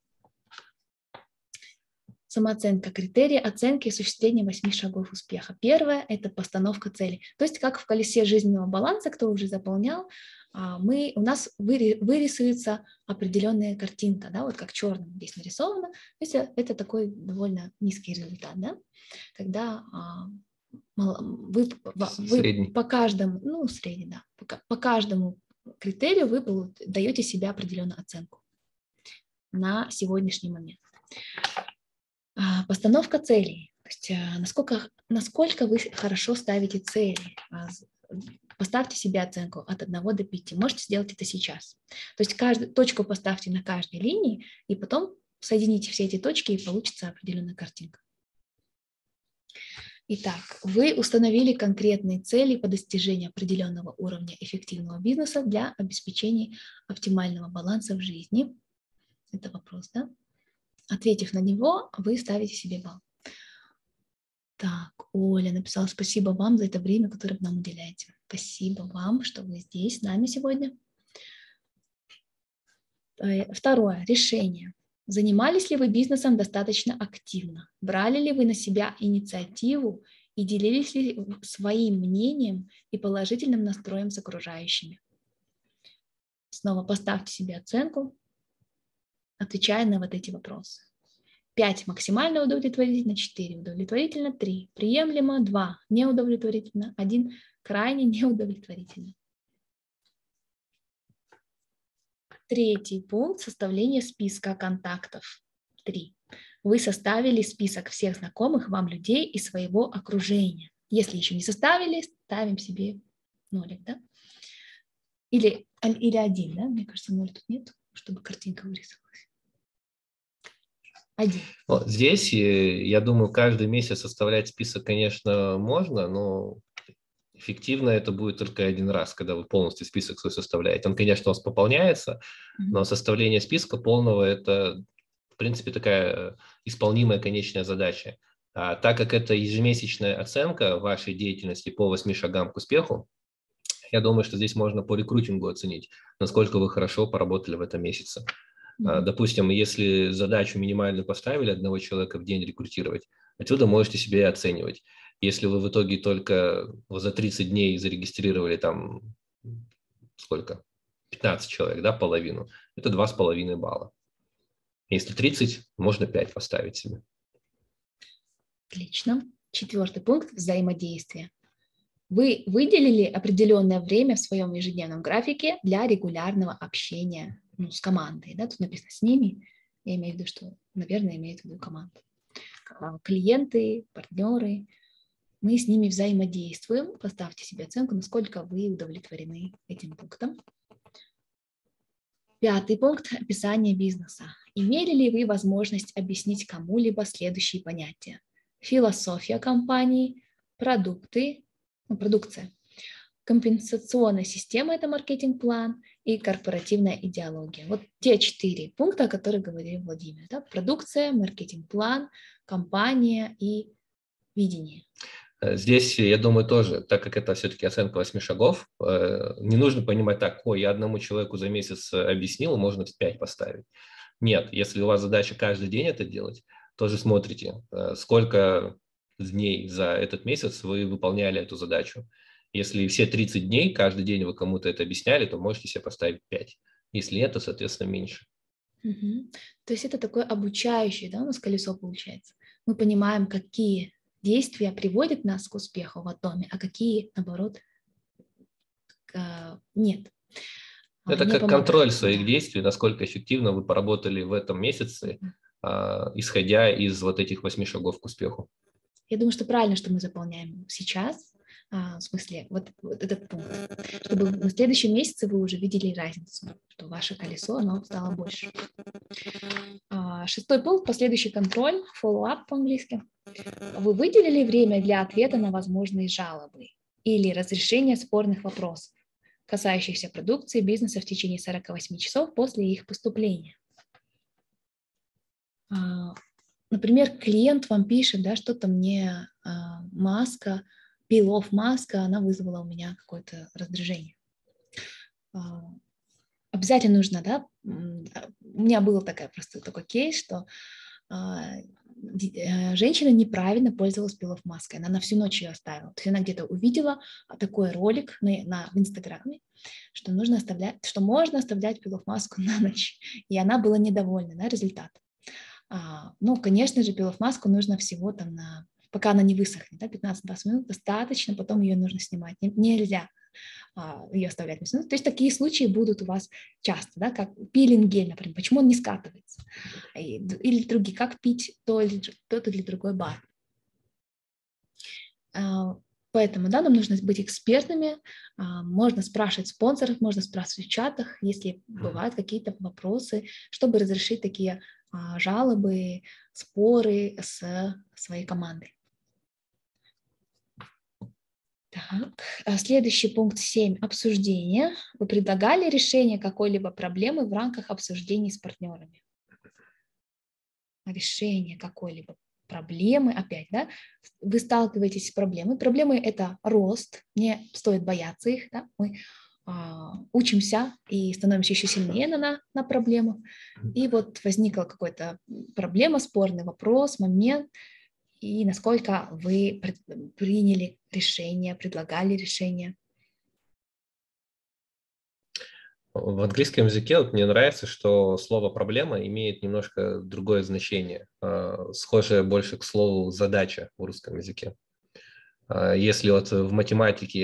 Самооценка. Критерии оценки и осуществления 8 шагов успеха. Первое – это постановка цели. То есть как в колесе жизненного баланса, кто уже заполнял, у нас вырисуется определенная картинка, да, вот как черным здесь нарисовано. То есть это такой довольно низкий результат, да, когда вы по каждому, средний, да, по каждому критерию вы даете себе определенную оценку на сегодняшний момент. Постановка целей. То есть насколько вы хорошо ставите цели. Поставьте себе оценку от 1 до 5. Можете сделать это сейчас. То есть каждую точку поставьте на каждой линии, и потом соедините все эти точки, и получится определенная картинка. Итак, вы установили конкретные цели по достижению определенного уровня эффективного бизнеса для обеспечения оптимального баланса в жизни. Это вопрос, да? Ответив на него, вы ставите себе балл. Так, Оля написала: спасибо вам за это время, которое вы нам уделяете. Спасибо вам, что вы здесь с нами сегодня. Второе. Решение. Занимались ли вы бизнесом достаточно активно? Брали ли вы на себя инициативу и делились ли своим мнением и положительным настроем с окружающими? Снова поставьте себе оценку, отвечая на вот эти вопросы. 5 максимально удовлетворительно, 4 удовлетворительно, 3 приемлемо, 2 неудовлетворительно, 1 крайне неудовлетворительно. Третий пункт – составление списка контактов. 3. Вы составили список всех знакомых вам людей и своего окружения. Если еще не составили, ставим себе нолик, да? Или 1, да? Мне кажется, 0 тут нет, чтобы картинка вырисовалась. 1. Здесь, я думаю, каждый месяц составлять список, конечно, можно, но эффективно это будет только один раз, когда вы полностью список свой составляете. Он, конечно, у вас пополняется, но составление списка полного – это, в принципе, такая исполнимая конечная задача. Так как это ежемесячная оценка вашей деятельности по 8 шагам к успеху, я думаю, что здесь можно по рекрутингу оценить, насколько вы хорошо поработали в этом месяце. Допустим, если задачу минимальную поставили одного человека в день рекрутировать, отсюда можете себе оценивать. Если вы в итоге только за 30 дней зарегистрировали там сколько? 15 человек, да, половину, это 2,5 балла. Если 30, можно 5 поставить себе. Отлично. 4 пункт – взаимодействие. Вы выделили определенное время в своем ежедневном графике для регулярного общения с командой. Да? Тут написано «с ними». Я имею в виду, что, наверное, имеет в виду команду. Клиенты, партнеры. Мы с ними взаимодействуем. Поставьте себе оценку, насколько вы удовлетворены этим пунктом. 5 пункт – описание бизнеса. Имели ли вы возможность объяснить кому-либо следующие понятия? Философия компании, продукция, компенсационная система – это маркетинг-план, и корпоративная идеология. Вот те 4 пункта, о которых говорил Владимир. Да? Продукция, маркетинг-план, компания и видение. Здесь, я думаю, тоже, так как это все-таки оценка 8 шагов, не нужно понимать так: ой, я одному человеку за месяц объяснил, можно 5 поставить. Нет, если у вас задача каждый день это делать, тоже смотрите, сколько дней за этот месяц вы выполняли эту задачу. Если все 30 дней, каждый день вы кому-то это объясняли, то можете себе поставить 5. Если нет, то, соответственно, меньше. То есть это такое обучающее, да, у нас колесо получается. Мы понимаем, какие действия приводят нас к успеху в атоме, а какие, наоборот, нет. Это как контроль своих действий, насколько эффективно вы поработали в этом месяце, исходя из вот этих 8 шагов к успеху. Я думаю, что правильно, что мы заполняем сейчас, в смысле, вот этот пункт, чтобы в следующем месяце вы уже видели разницу, что ваше колесо, оно стало больше. 6 пункт – последующий контроль, follow-up по-английски. Вы выделили время для ответа на возможные жалобы или разрешения спорных вопросов, касающихся продукции бизнеса в течение 48 часов после их поступления. Например, клиент вам пишет, да, что-то мне маска, пил-офф маска, она вызвала у меня какое-то раздражение. Обязательно нужно, да, у меня был такой кейс, что женщина неправильно пользовалась пил-офф маской, она на всю ночь ее оставила. То есть она где-то увидела такой ролик в Инстаграме, что можно оставлять пил-офф маску на ночь, и она была недовольна, да, результатом. Конечно же, пил-офф маску нужно всего там пока она не высохнет, да, 15-20 минут достаточно, потом ее нужно снимать. Нельзя ее оставлять. То есть такие случаи будут у вас часто, да, как пилинг-гель, например, почему он не скатывается, или другие, как пить тот или другой бар. Поэтому, да, нам нужно быть экспертными, можно спрашивать спонсоров, можно спрашивать в чатах, если бывают какие-то вопросы, чтобы разрешить такие жалобы, споры с своей командой. Так, следующий пункт 7. Обсуждение. Вы предлагали решение какой-либо проблемы в рамках обсуждений с партнерами? Решение какой-либо проблемы, опять, да, вы сталкиваетесь с проблемой. Проблемы – это рост, не стоит бояться их, да, мы учимся и становимся еще сильнее на проблемах. И вот возникла какая-то проблема, спорный вопрос, момент, и насколько вы приняли решение, предлагали решение. В английском языке вот мне нравится, что слово «проблема» имеет немножко другое значение, схожее больше к слову «задача» в русском языке. Если вот в математике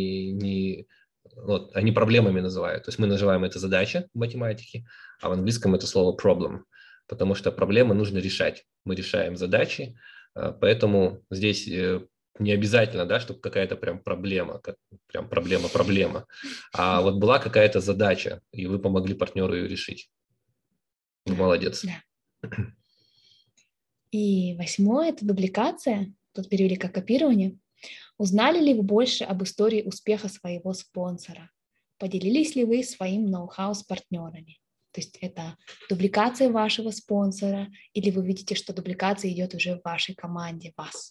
они проблемами называют, то есть мы называем это задача в математике, а в английском это слово problem, потому что проблемы нужно решать. Мы решаем задачи, поэтому здесь не обязательно, да, чтобы какая-то прям проблема, прям проблема, а вот была какая-то задача, и вы помогли партнеру ее решить. Вы молодец. Да. И 8 – это дубликация, тут перевели как копирование. Узнали ли вы больше об истории успеха своего спонсора? Поделились ли вы своим ноу-хау с партнерами? То есть это дубликация вашего спонсора, или вы видите, что дубликация идет уже в вашей команде, вас.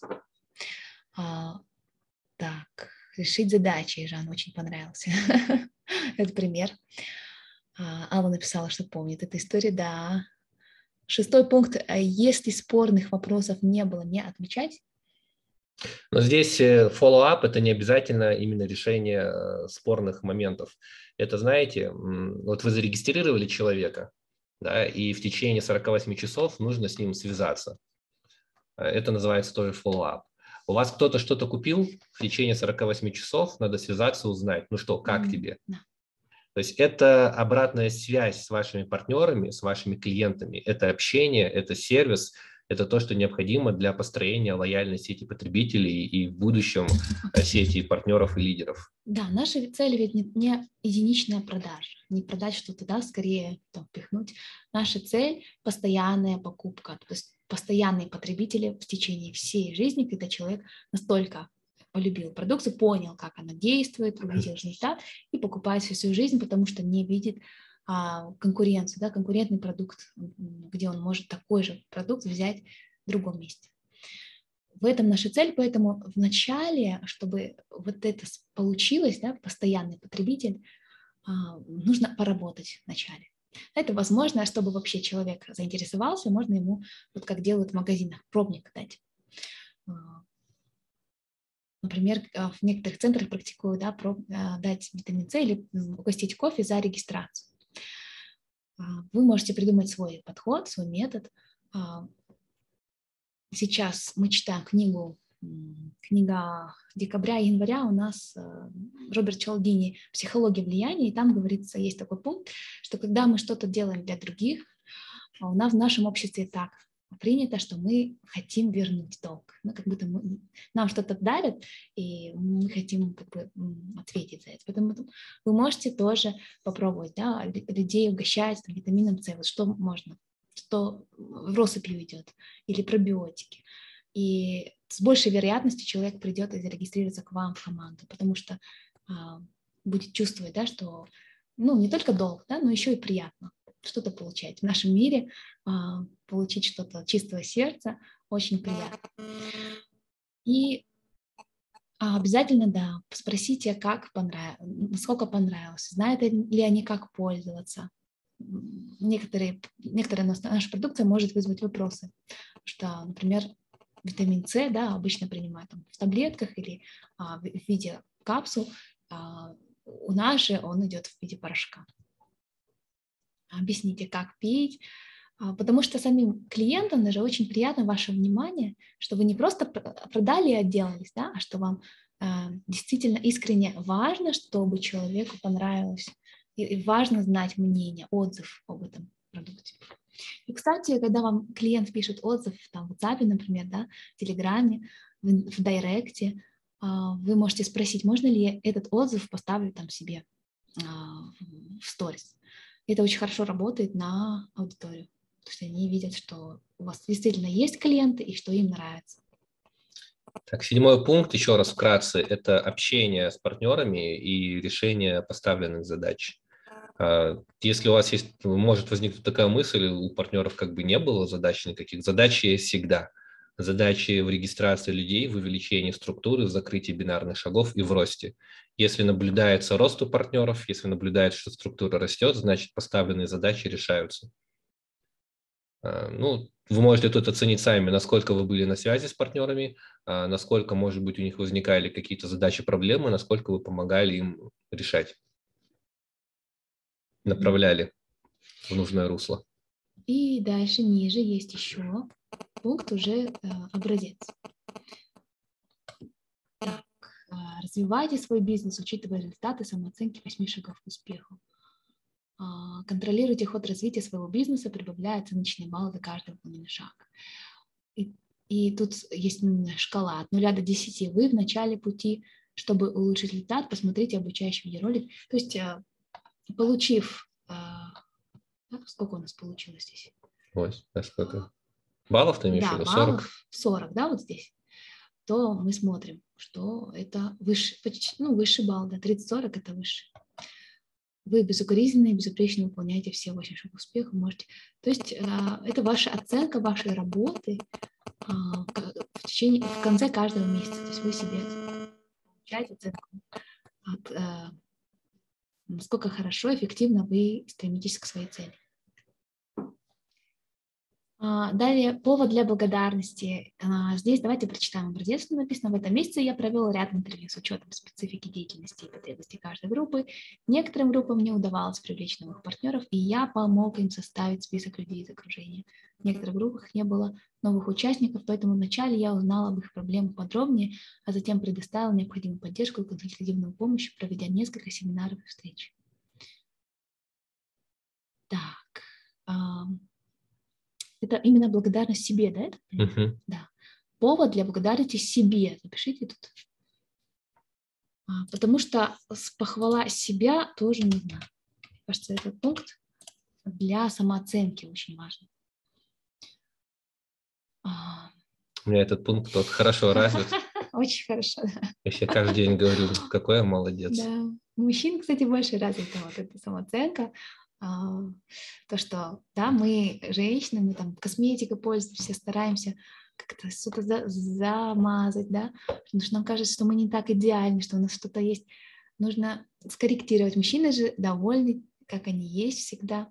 Так, решить задачи, Жан, очень понравился. Это пример. Алла написала, что помнит эту историю, да. 6 пункт. Если спорных вопросов не было, не отмечать. Но здесь follow-up – это не обязательно именно решение спорных моментов. Это, знаете, вот вы зарегистрировали человека, да, и в течение 48 часов нужно с ним связаться. Это называется тоже follow-up. У вас кто-то что-то купил, в течение 48 часов надо связаться, узнать, ну что, как тебе? То есть это обратная связь с вашими партнерами, с вашими клиентами. Это общение, это сервис, это то, что необходимо для построения лояльной сети потребителей и в будущем сети партнеров и лидеров. Да, наша цель ведь не единичная продажа, не продать что-то, да, скорее там, впихнуть. Наша цель – постоянная покупка, то есть постоянные потребители в течение всей жизни, когда человек настолько полюбил продукцию, понял, как она действует, увидел результат и покупает всю свою жизнь, потому что не видит конкуренцию, да, конкурентный продукт, где он может такой же продукт взять в другом месте. В этом наша цель, поэтому в начале, чтобы вот это получилось, да, постоянный потребитель, нужно поработать в начале. Это возможно, чтобы вообще человек заинтересовался, можно ему, вот как делают в магазинах, пробник дать. Например, в некоторых центрах практикуют, да, дать витамин С или угостить кофе за регистрацию. Вы можете придумать свой подход, свой метод. Сейчас мы читаем книга декабря и января, у нас Роберт Чалдини «Психология влияния», и там говорится, есть такой пункт, что когда мы что-то делаем для других, у нас в нашем обществе так принято, что мы хотим вернуть долг. Ну, как будто нам что-то дарят, и мы хотим как бы ответить за это. Поэтому вы можете тоже попробовать, да, людей угощать витамином С. Вот что можно, что в россыпью идет, или пробиотики. И с большей вероятностью человек придет и зарегистрируется к вам в команду, потому что будет чувствовать, да, что не только долг, да, но еще и приятно что-то получать. В нашем мире получить что-то от чистого сердца очень приятно. И обязательно, да, спросите, как понравилось, насколько понравилось, знают ли они, как пользоваться. Некоторая наша продукция может вызвать вопросы, что, например, витамин С, да, обычно принимают в таблетках или в виде капсул, у нас же он идет в виде порошка. Объясните, как пить, потому что самим клиентам даже очень приятно ваше внимание, что вы не просто продали и отделались, да, а что вам действительно искренне важно, чтобы человеку понравилось, и важно знать мнение, отзыв об этом продукте. И, кстати, когда вам клиент пишет отзыв там, в WhatsApp, например, да, в Телеграме, в Директе, вы можете спросить, можно ли я этот отзыв поставлю там себе в сторис. Это очень хорошо работает на аудиторию, потому что они видят, что у вас действительно есть клиенты и что им нравится. Так, 7-й пункт, еще раз вкратце, это общение с партнерами и решение поставленных задач. Если у вас есть, может возникнуть такая мысль, у партнеров как бы не было задач никаких, задачи есть всегда. Задачи в регистрации людей, в увеличении структуры, в закрытии бинарных шагов и в росте. Если наблюдается рост у партнеров, если наблюдается, что структура растет, значит поставленные задачи решаются. Ну, вы можете тут оценить сами, насколько вы были на связи с партнерами, насколько, может быть, у них возникали какие-то задачи, проблемы, насколько вы помогали им решать, направляли в нужное русло. И дальше, ниже, есть еще пункт уже образец. Так, развивайте свой бизнес, учитывая результаты самооценки 8 шагов к успеху. Контролируйте ход развития своего бизнеса, прибавляя оценочные баллы за каждый выполненный шаг. И тут есть шкала от 0 до 10. Вы в начале пути, чтобы улучшить результат, посмотрите обучающий видеоролик. То есть, получив... Сколько у нас получилось здесь? Ой, а сколько? Баллов ты имеешь в виду? 40? Баллов 40, да, вот здесь. То мы смотрим, что это выше, высший балл, да, 30-40 это выше. Вы безукоризненно и безупречно выполняете все 8 шагов к успеху, можете. То есть это ваша оценка вашей работы в конце каждого месяца. То есть вы себе получаете оценку, насколько хорошо, эффективно вы стремитесь к своей цели. Далее, повод для благодарности. Здесь давайте прочитаем образец, что написано. В этом месяце я провел ряд интервью с учетом специфики деятельности и потребностей каждой группы. Некоторым группам не удавалось привлечь новых партнеров, и я помог им составить список людей из окружения. В некоторых группах не было новых участников, поэтому вначале я узнала об их проблемах подробнее, а затем предоставила необходимую поддержку и консультативную помощь, проведя несколько семинаров и встреч. Так... Это именно благодарность себе, да? Это? Да. Повод для благодарности себе. Запишите тут. Потому что похвала себя тоже нужна. Мне кажется, этот пункт для самооценки очень важен. У меня этот пункт вот хорошо развит. Очень хорошо, да. Я себе каждый день говорю, какой я молодец. Да. У мужчин, кстати, больше развита вот эта самооценка. То, что, да, мы женщины, мы там косметикой пользуемся, стараемся как-то что-то замазать, да, потому что нам кажется, что мы не так идеальны, что у нас что-то есть. Нужно скорректировать. Мужчины же довольны, как они есть всегда.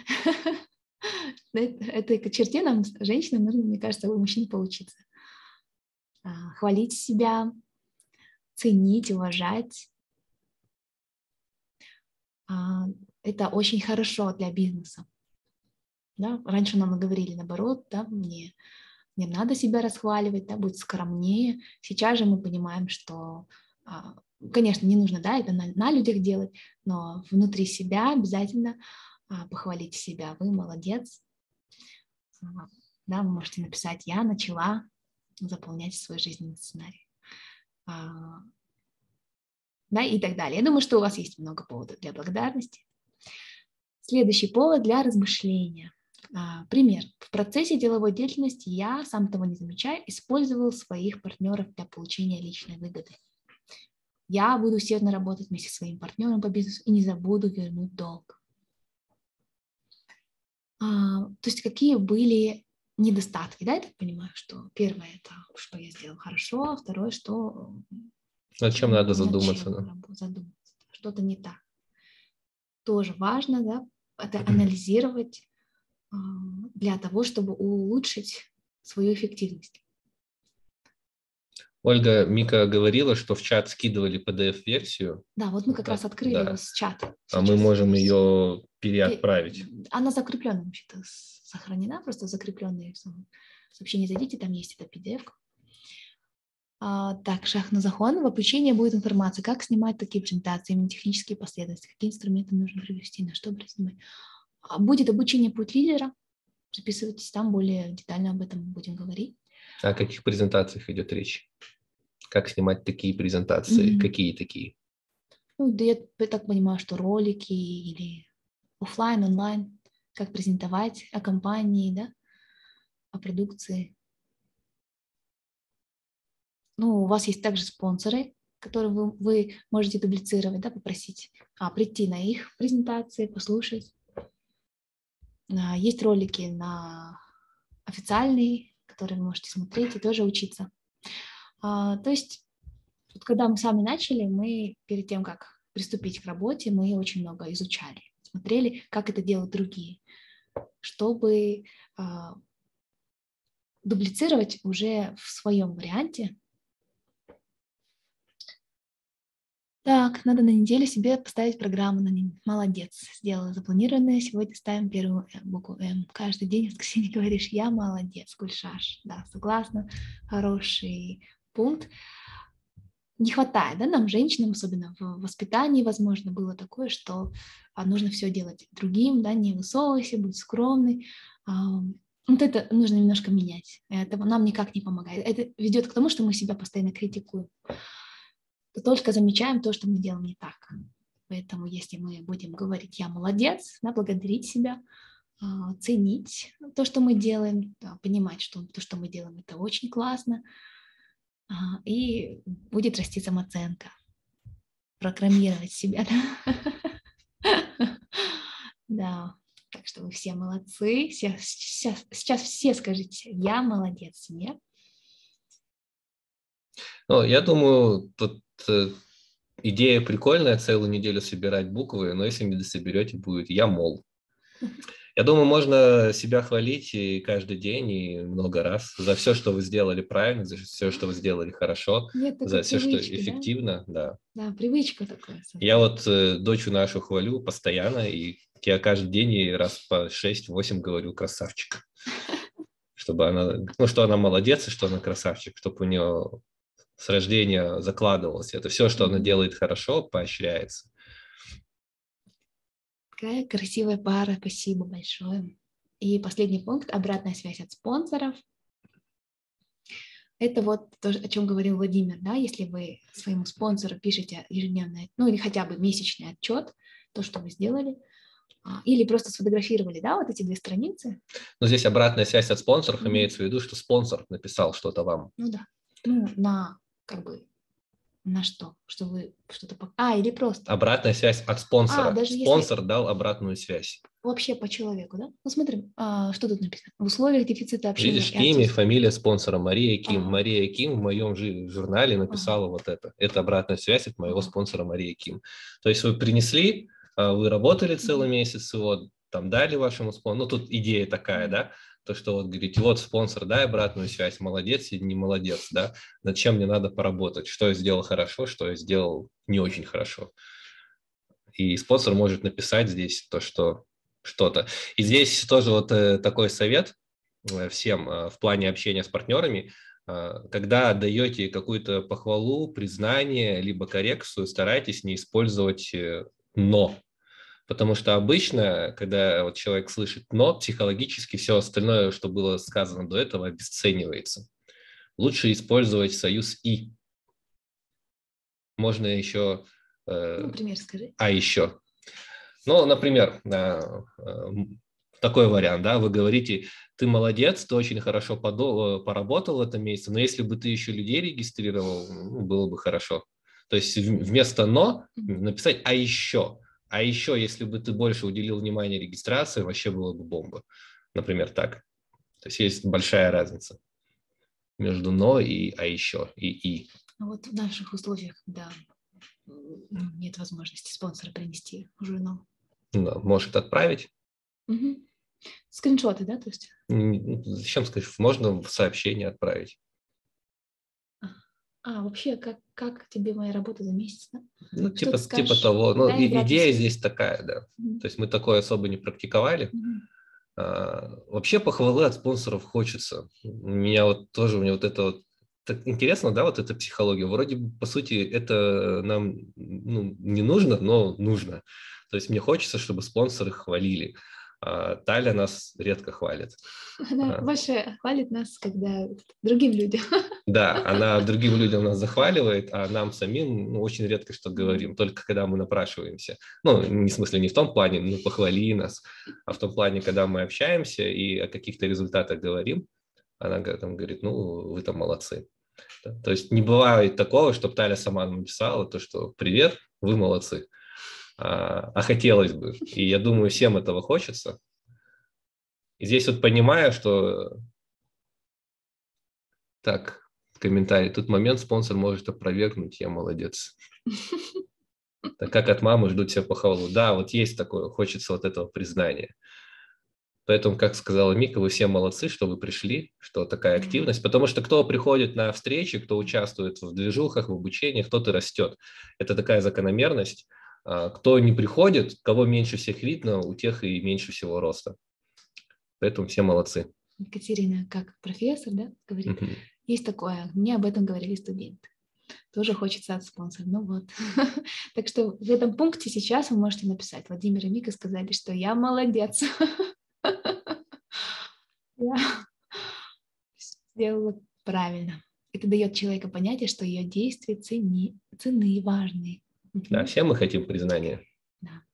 Этой черте нам, женщинам, нужно, мне кажется, у мужчин поучиться. Хвалить себя, ценить, уважать. Это очень хорошо для бизнеса. Да? Раньше нам говорили наоборот, да, мне не надо себя расхваливать, да, будь скромнее. Сейчас же мы понимаем, что, конечно, не нужно, да, это на людях делать, но внутри себя обязательно похвалить себя. Вы молодец. Да, вы можете написать: я начала заполнять свой жизненный сценарий. Да, и так далее. Я думаю, что у вас есть много поводов для благодарности. Следующий повод для размышления. Пример. В процессе деловой деятельности я, сам того не замечая, использовал своих партнеров для получения личной выгоды. Я буду усердно работать вместе со своим партнером по бизнесу и не забуду вернуть долг. То есть какие были недостатки? Да, я так понимаю, что первое – это что я сделал хорошо, а второе, что… Над чем надо задуматься. Задуматься. Что-то не так. Тоже важно, да, это анализировать для того, чтобы улучшить свою эффективность. Ольга, Мика говорила, что в чат скидывали PDF-версию. Да, вот мы как раз открыли его с чата. А мы можем ее переотправить. Она закреплена вообще-то, сохранена, просто закрепленные сообщения. Зайдите, там есть эта PDF. Так, Шахназахон. В обучении будет информация, как снимать такие презентации, именно технические последовательности, какие инструменты нужно привести, на что обратить внимание. Будет обучение «Путь лидера». Записывайтесь, там более детально об этом будем говорить. О каких презентациях идет речь? Как снимать такие презентации? Какие такие? Ну, да, я так понимаю, что ролики или офлайн, онлайн, как презентовать о компании, да, о продукции. Ну, у вас есть также спонсоры, которые вы можете дублицировать, да, попросить прийти на их презентации, послушать. Есть ролики на официальные, которые вы можете смотреть и тоже учиться. То есть, вот когда мы сами начали, мы перед тем, как приступить к работе, мы очень много изучали, смотрели, как это делают другие, чтобы дублицировать уже в своем варианте. Так, надо на неделю себе поставить программу на ней. Молодец, сделала запланированное. Сегодня ставим первую букву М. Каждый день в воскресенье говоришь: я молодец, Гульшаш. Да, согласна. Хороший пункт. Не хватает, да, нам, женщинам, особенно в воспитании, возможно, было такое, что нужно все делать другим, да, не высовывайся, будь скромный. Вот это нужно немножко менять. Это нам никак не помогает. Это ведет к тому, что мы себя постоянно критикуем. Только замечаем то, что мы делаем не так. Поэтому если мы будем говорить «я молодец», да, благодарить себя, ценить то, что мы делаем, да, понимать, что то, что мы делаем, это очень классно, и будет расти самооценка. Программировать себя. Да, так что вы все молодцы. Сейчас все скажите «я молодец» себе. Ну, я думаю, тут идея прикольная, целую неделю собирать буквы, но если не дособерете, будет «я мол». Я думаю, можно себя хвалить и каждый день, и много раз за все, что вы сделали правильно, за все, что вы сделали хорошо, за все, что эффективно. Да, да, привычка такая. Я вот дочь нашу хвалю постоянно, и я каждый день ей раз по 6-8 говорю «красавчик». Чтобы она, ну, что она молодец, и что она красавчик, чтобы у нее с рождения закладывалось. Это все, что она делает хорошо, поощряется. Какая красивая пара, спасибо большое. И последний пункт – обратная связь от спонсоров. Это вот то, о чем говорил Владимир, да, если вы своему спонсору пишете ежедневный, ну или хотя бы месячный отчет, то, что вы сделали, или просто сфотографировали, да, вот эти 2 страницы. Но здесь обратная связь от спонсоров имеется в виду, что спонсор написал что-то вам. Ну да, ну на как бы на что? Что вы что-то... или просто... Обратная связь от спонсора. Даже спонсор если... дал обратную связь. Вообще по человеку, да? Ну смотрим, что тут написано. В условиях дефицита общения... Видишь, имя, фамилия спонсора Мария Ким. Мария Ким в моем журнале написала вот это. Это обратная связь от моего спонсора Марии Ким. То есть вы принесли, вы работали целый месяц, вот, там дали вашему спонсору. Ну, тут идея такая, да? То, что вот говорите, вот спонсор, дай обратную связь, молодец или не молодец, да, над чем мне надо поработать, что я сделал хорошо, что я сделал не очень хорошо. И спонсор может написать здесь то, что что-то. И здесь тоже вот такой совет всем в плане общения с партнерами, когда отдаете какую-то похвалу, признание, либо коррекцию, старайтесь не использовать «но». Потому что обычно, когда вот человек слышит «но», психологически все остальное, что было сказано до этого, обесценивается. Лучше использовать союз «и». Можно еще… Например, скажи. Еще. Ну, например, такой вариант, да, вы говорите, ты молодец, ты очень хорошо поработал в этом месяце, но если бы ты еще людей регистрировал, было бы хорошо. То есть вместо «но» написать «а еще». А еще, если бы ты больше уделил внимания регистрации, вообще было бы бомба. Например, так. То есть есть большая разница между «но» и «а еще», и. Вот в наших условиях, когда нет возможности спонсора принести журнал. Может отправить. Скриншоты, да, то есть? Зачем, скажешь, можно в сообщение отправить. Вообще, как тебе моя работа за месяц, да? Ну, типа того. Ну, идея здесь такая, да. То есть мы такое особо не практиковали. Вообще похвалы от спонсоров хочется. У меня вот это вот так интересно, да, вот эта психология. Вроде бы, по сути, это нам не нужно, но нужно. То есть мне хочется, чтобы спонсоры хвалили. Таля нас редко хвалит. Она больше хвалит нас, когда другим людям. Да, она другим людям нас захваливает, а нам самим очень редко что говорим, только когда мы напрашиваемся. Ну, не в смысле, не в том плане, похвали нас, а в том плане, когда мы общаемся и о каких-то результатах говорим, она там говорит, вы там молодцы. Да? То есть не бывает такого, чтобы Таля сама написала то, что «Привет, вы молодцы». А хотелось бы. И я думаю, всем этого хочется. И здесь вот понимаю, что... Так, комментарий. Тут момент спонсор может опровергнуть, я молодец. Так как от мамы ждут себе похвалу. Да, вот есть такое, хочется вот этого признания. Поэтому, как сказала Мика, вы все молодцы, что вы пришли, что такая активность. Потому что кто приходит на встречи, кто участвует в движухах, в обучении, кто-то растет. Это такая закономерность. Кто не приходит, кого меньше всех видно, у тех и меньше всего роста. Поэтому все молодцы. Екатерина, как профессор, да, говорит, есть такое, мне об этом говорили студенты. Тоже хочется от спонсора. Ну вот. Так что в этом пункте сейчас вы можете написать. Владимир и Мика сказали, что я молодец. Я сделала правильно. Это дает человеку понятие, что ее действия ценны и важны. Да, все мы хотим признания. Да.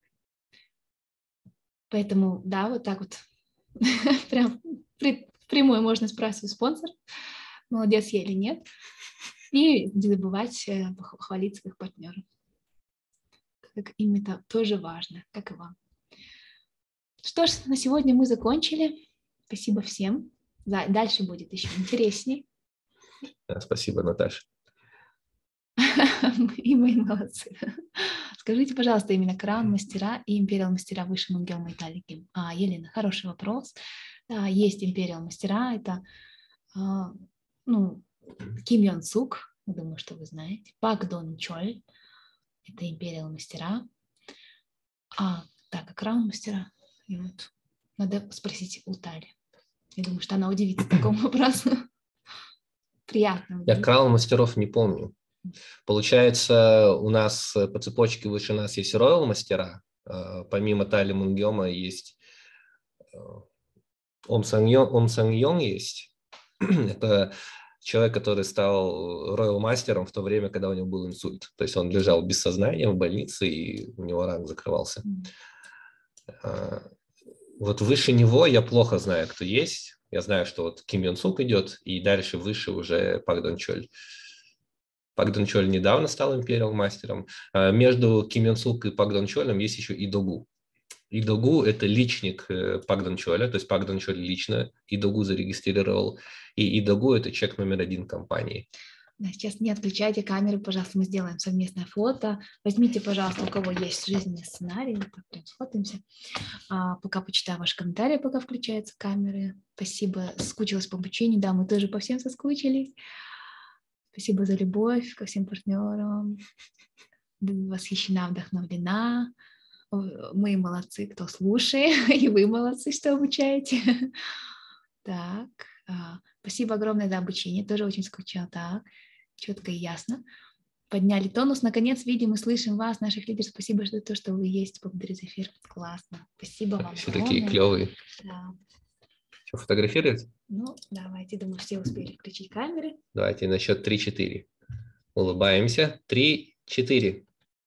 Поэтому, да, вот так вот прям прямую можно спрашивать спонсор, молодец я или нет, и не забывать похвалить своих партнеров. Как им это тоже важно, как и вам. Что ж, на сегодня мы закончили. Спасибо всем. Дальше будет еще интереснее. Да, спасибо, Наташа. И мы молодцы. Скажите, пожалуйста, именно Краун мастера и Империал мастера высшим ангелом Италии. Елена, хороший вопрос. Да, есть Империал мастера, это Ким Йон Сук, думаю, что вы знаете, Пак Дон Чоль, это Империал мастера. Так, Краун мастера. И вот надо спросить у Тали. Я думаю, что она удивится такому вопросу. Приятно. Я Краун мастеров не помню. Получается, у нас по цепочке выше нас есть Роял мастера. Помимо Тали Мунгёма есть Ом Сан Йон есть. Это человек, который стал Роял мастером в то время, когда у него был инсульт. То есть он лежал без сознания в больнице, и у него рак закрывался. Вот выше него я плохо знаю, кто есть. Я знаю, что вот Ким Йон Сук идет, и дальше выше уже Пак Дон Чоль. Пак Дон Чоль недавно стал империал мастером. Между Ким Йон Сук и Пак Дон Чолем есть еще Идогу. Идогу – это личник Пак Дон Чоля, то есть Пак Дон Чоль лично Идогу зарегистрировал. И Идогу – это человек номер 1 компании. Да, сейчас не отключайте камеры, пожалуйста, мы сделаем совместное фото. Возьмите, пожалуйста, у кого есть жизненный сценарий, так прям сфотаемся. Пока почитаю ваши комментарии, пока включаются камеры. Спасибо, соскучилась по обучению, да, мы тоже по всем соскучились. Спасибо за любовь ко всем партнерам. Восхищена, вдохновлена. Мы молодцы, кто слушает, и вы молодцы, что обучаете. Так, спасибо огромное за обучение, тоже очень скучала. Так, четко и ясно. Подняли тонус. Наконец видим и слышим вас, наших лидеров. Спасибо за то, что вы есть. Благодарю за эфир. Классно. Спасибо вам. Все такие клевые. Да. Что, фотографировать? Ну, давайте. Думаю, все успели включить камеры. Давайте на счет 3-4. Улыбаемся. 3-4.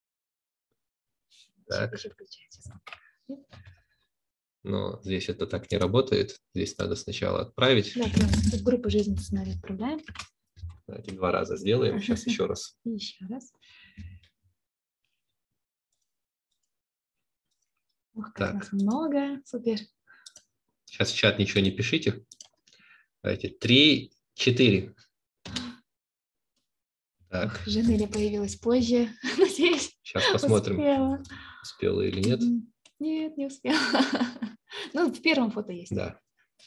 Так. Но здесь это так не работает. Здесь надо сначала отправить. Да, просто группу жизненный сценарий отправляем. Давайте 2 раза сделаем. Сейчас еще раз. Еще раз. Ох, как нас много. Супер. Сейчас в чат ничего не пишите. Давайте 3-4. Так. Ох, Жанеля появилась позже. Надеюсь, сейчас посмотрим, успела или нет. Нет, не успела. Ну, в первом фото есть. Да.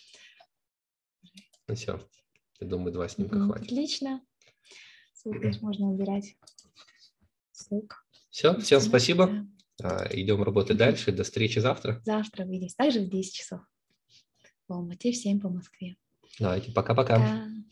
Ну все. Я думаю, 2 снимка хватит. Отлично. Супер, можно убирать ссылку. Все, всем спасибо. Идем работать дальше. До встречи завтра. Завтра увидимся. Также в 10 часов. По Алмате, в 7 по Москве. Давайте, пока-пока.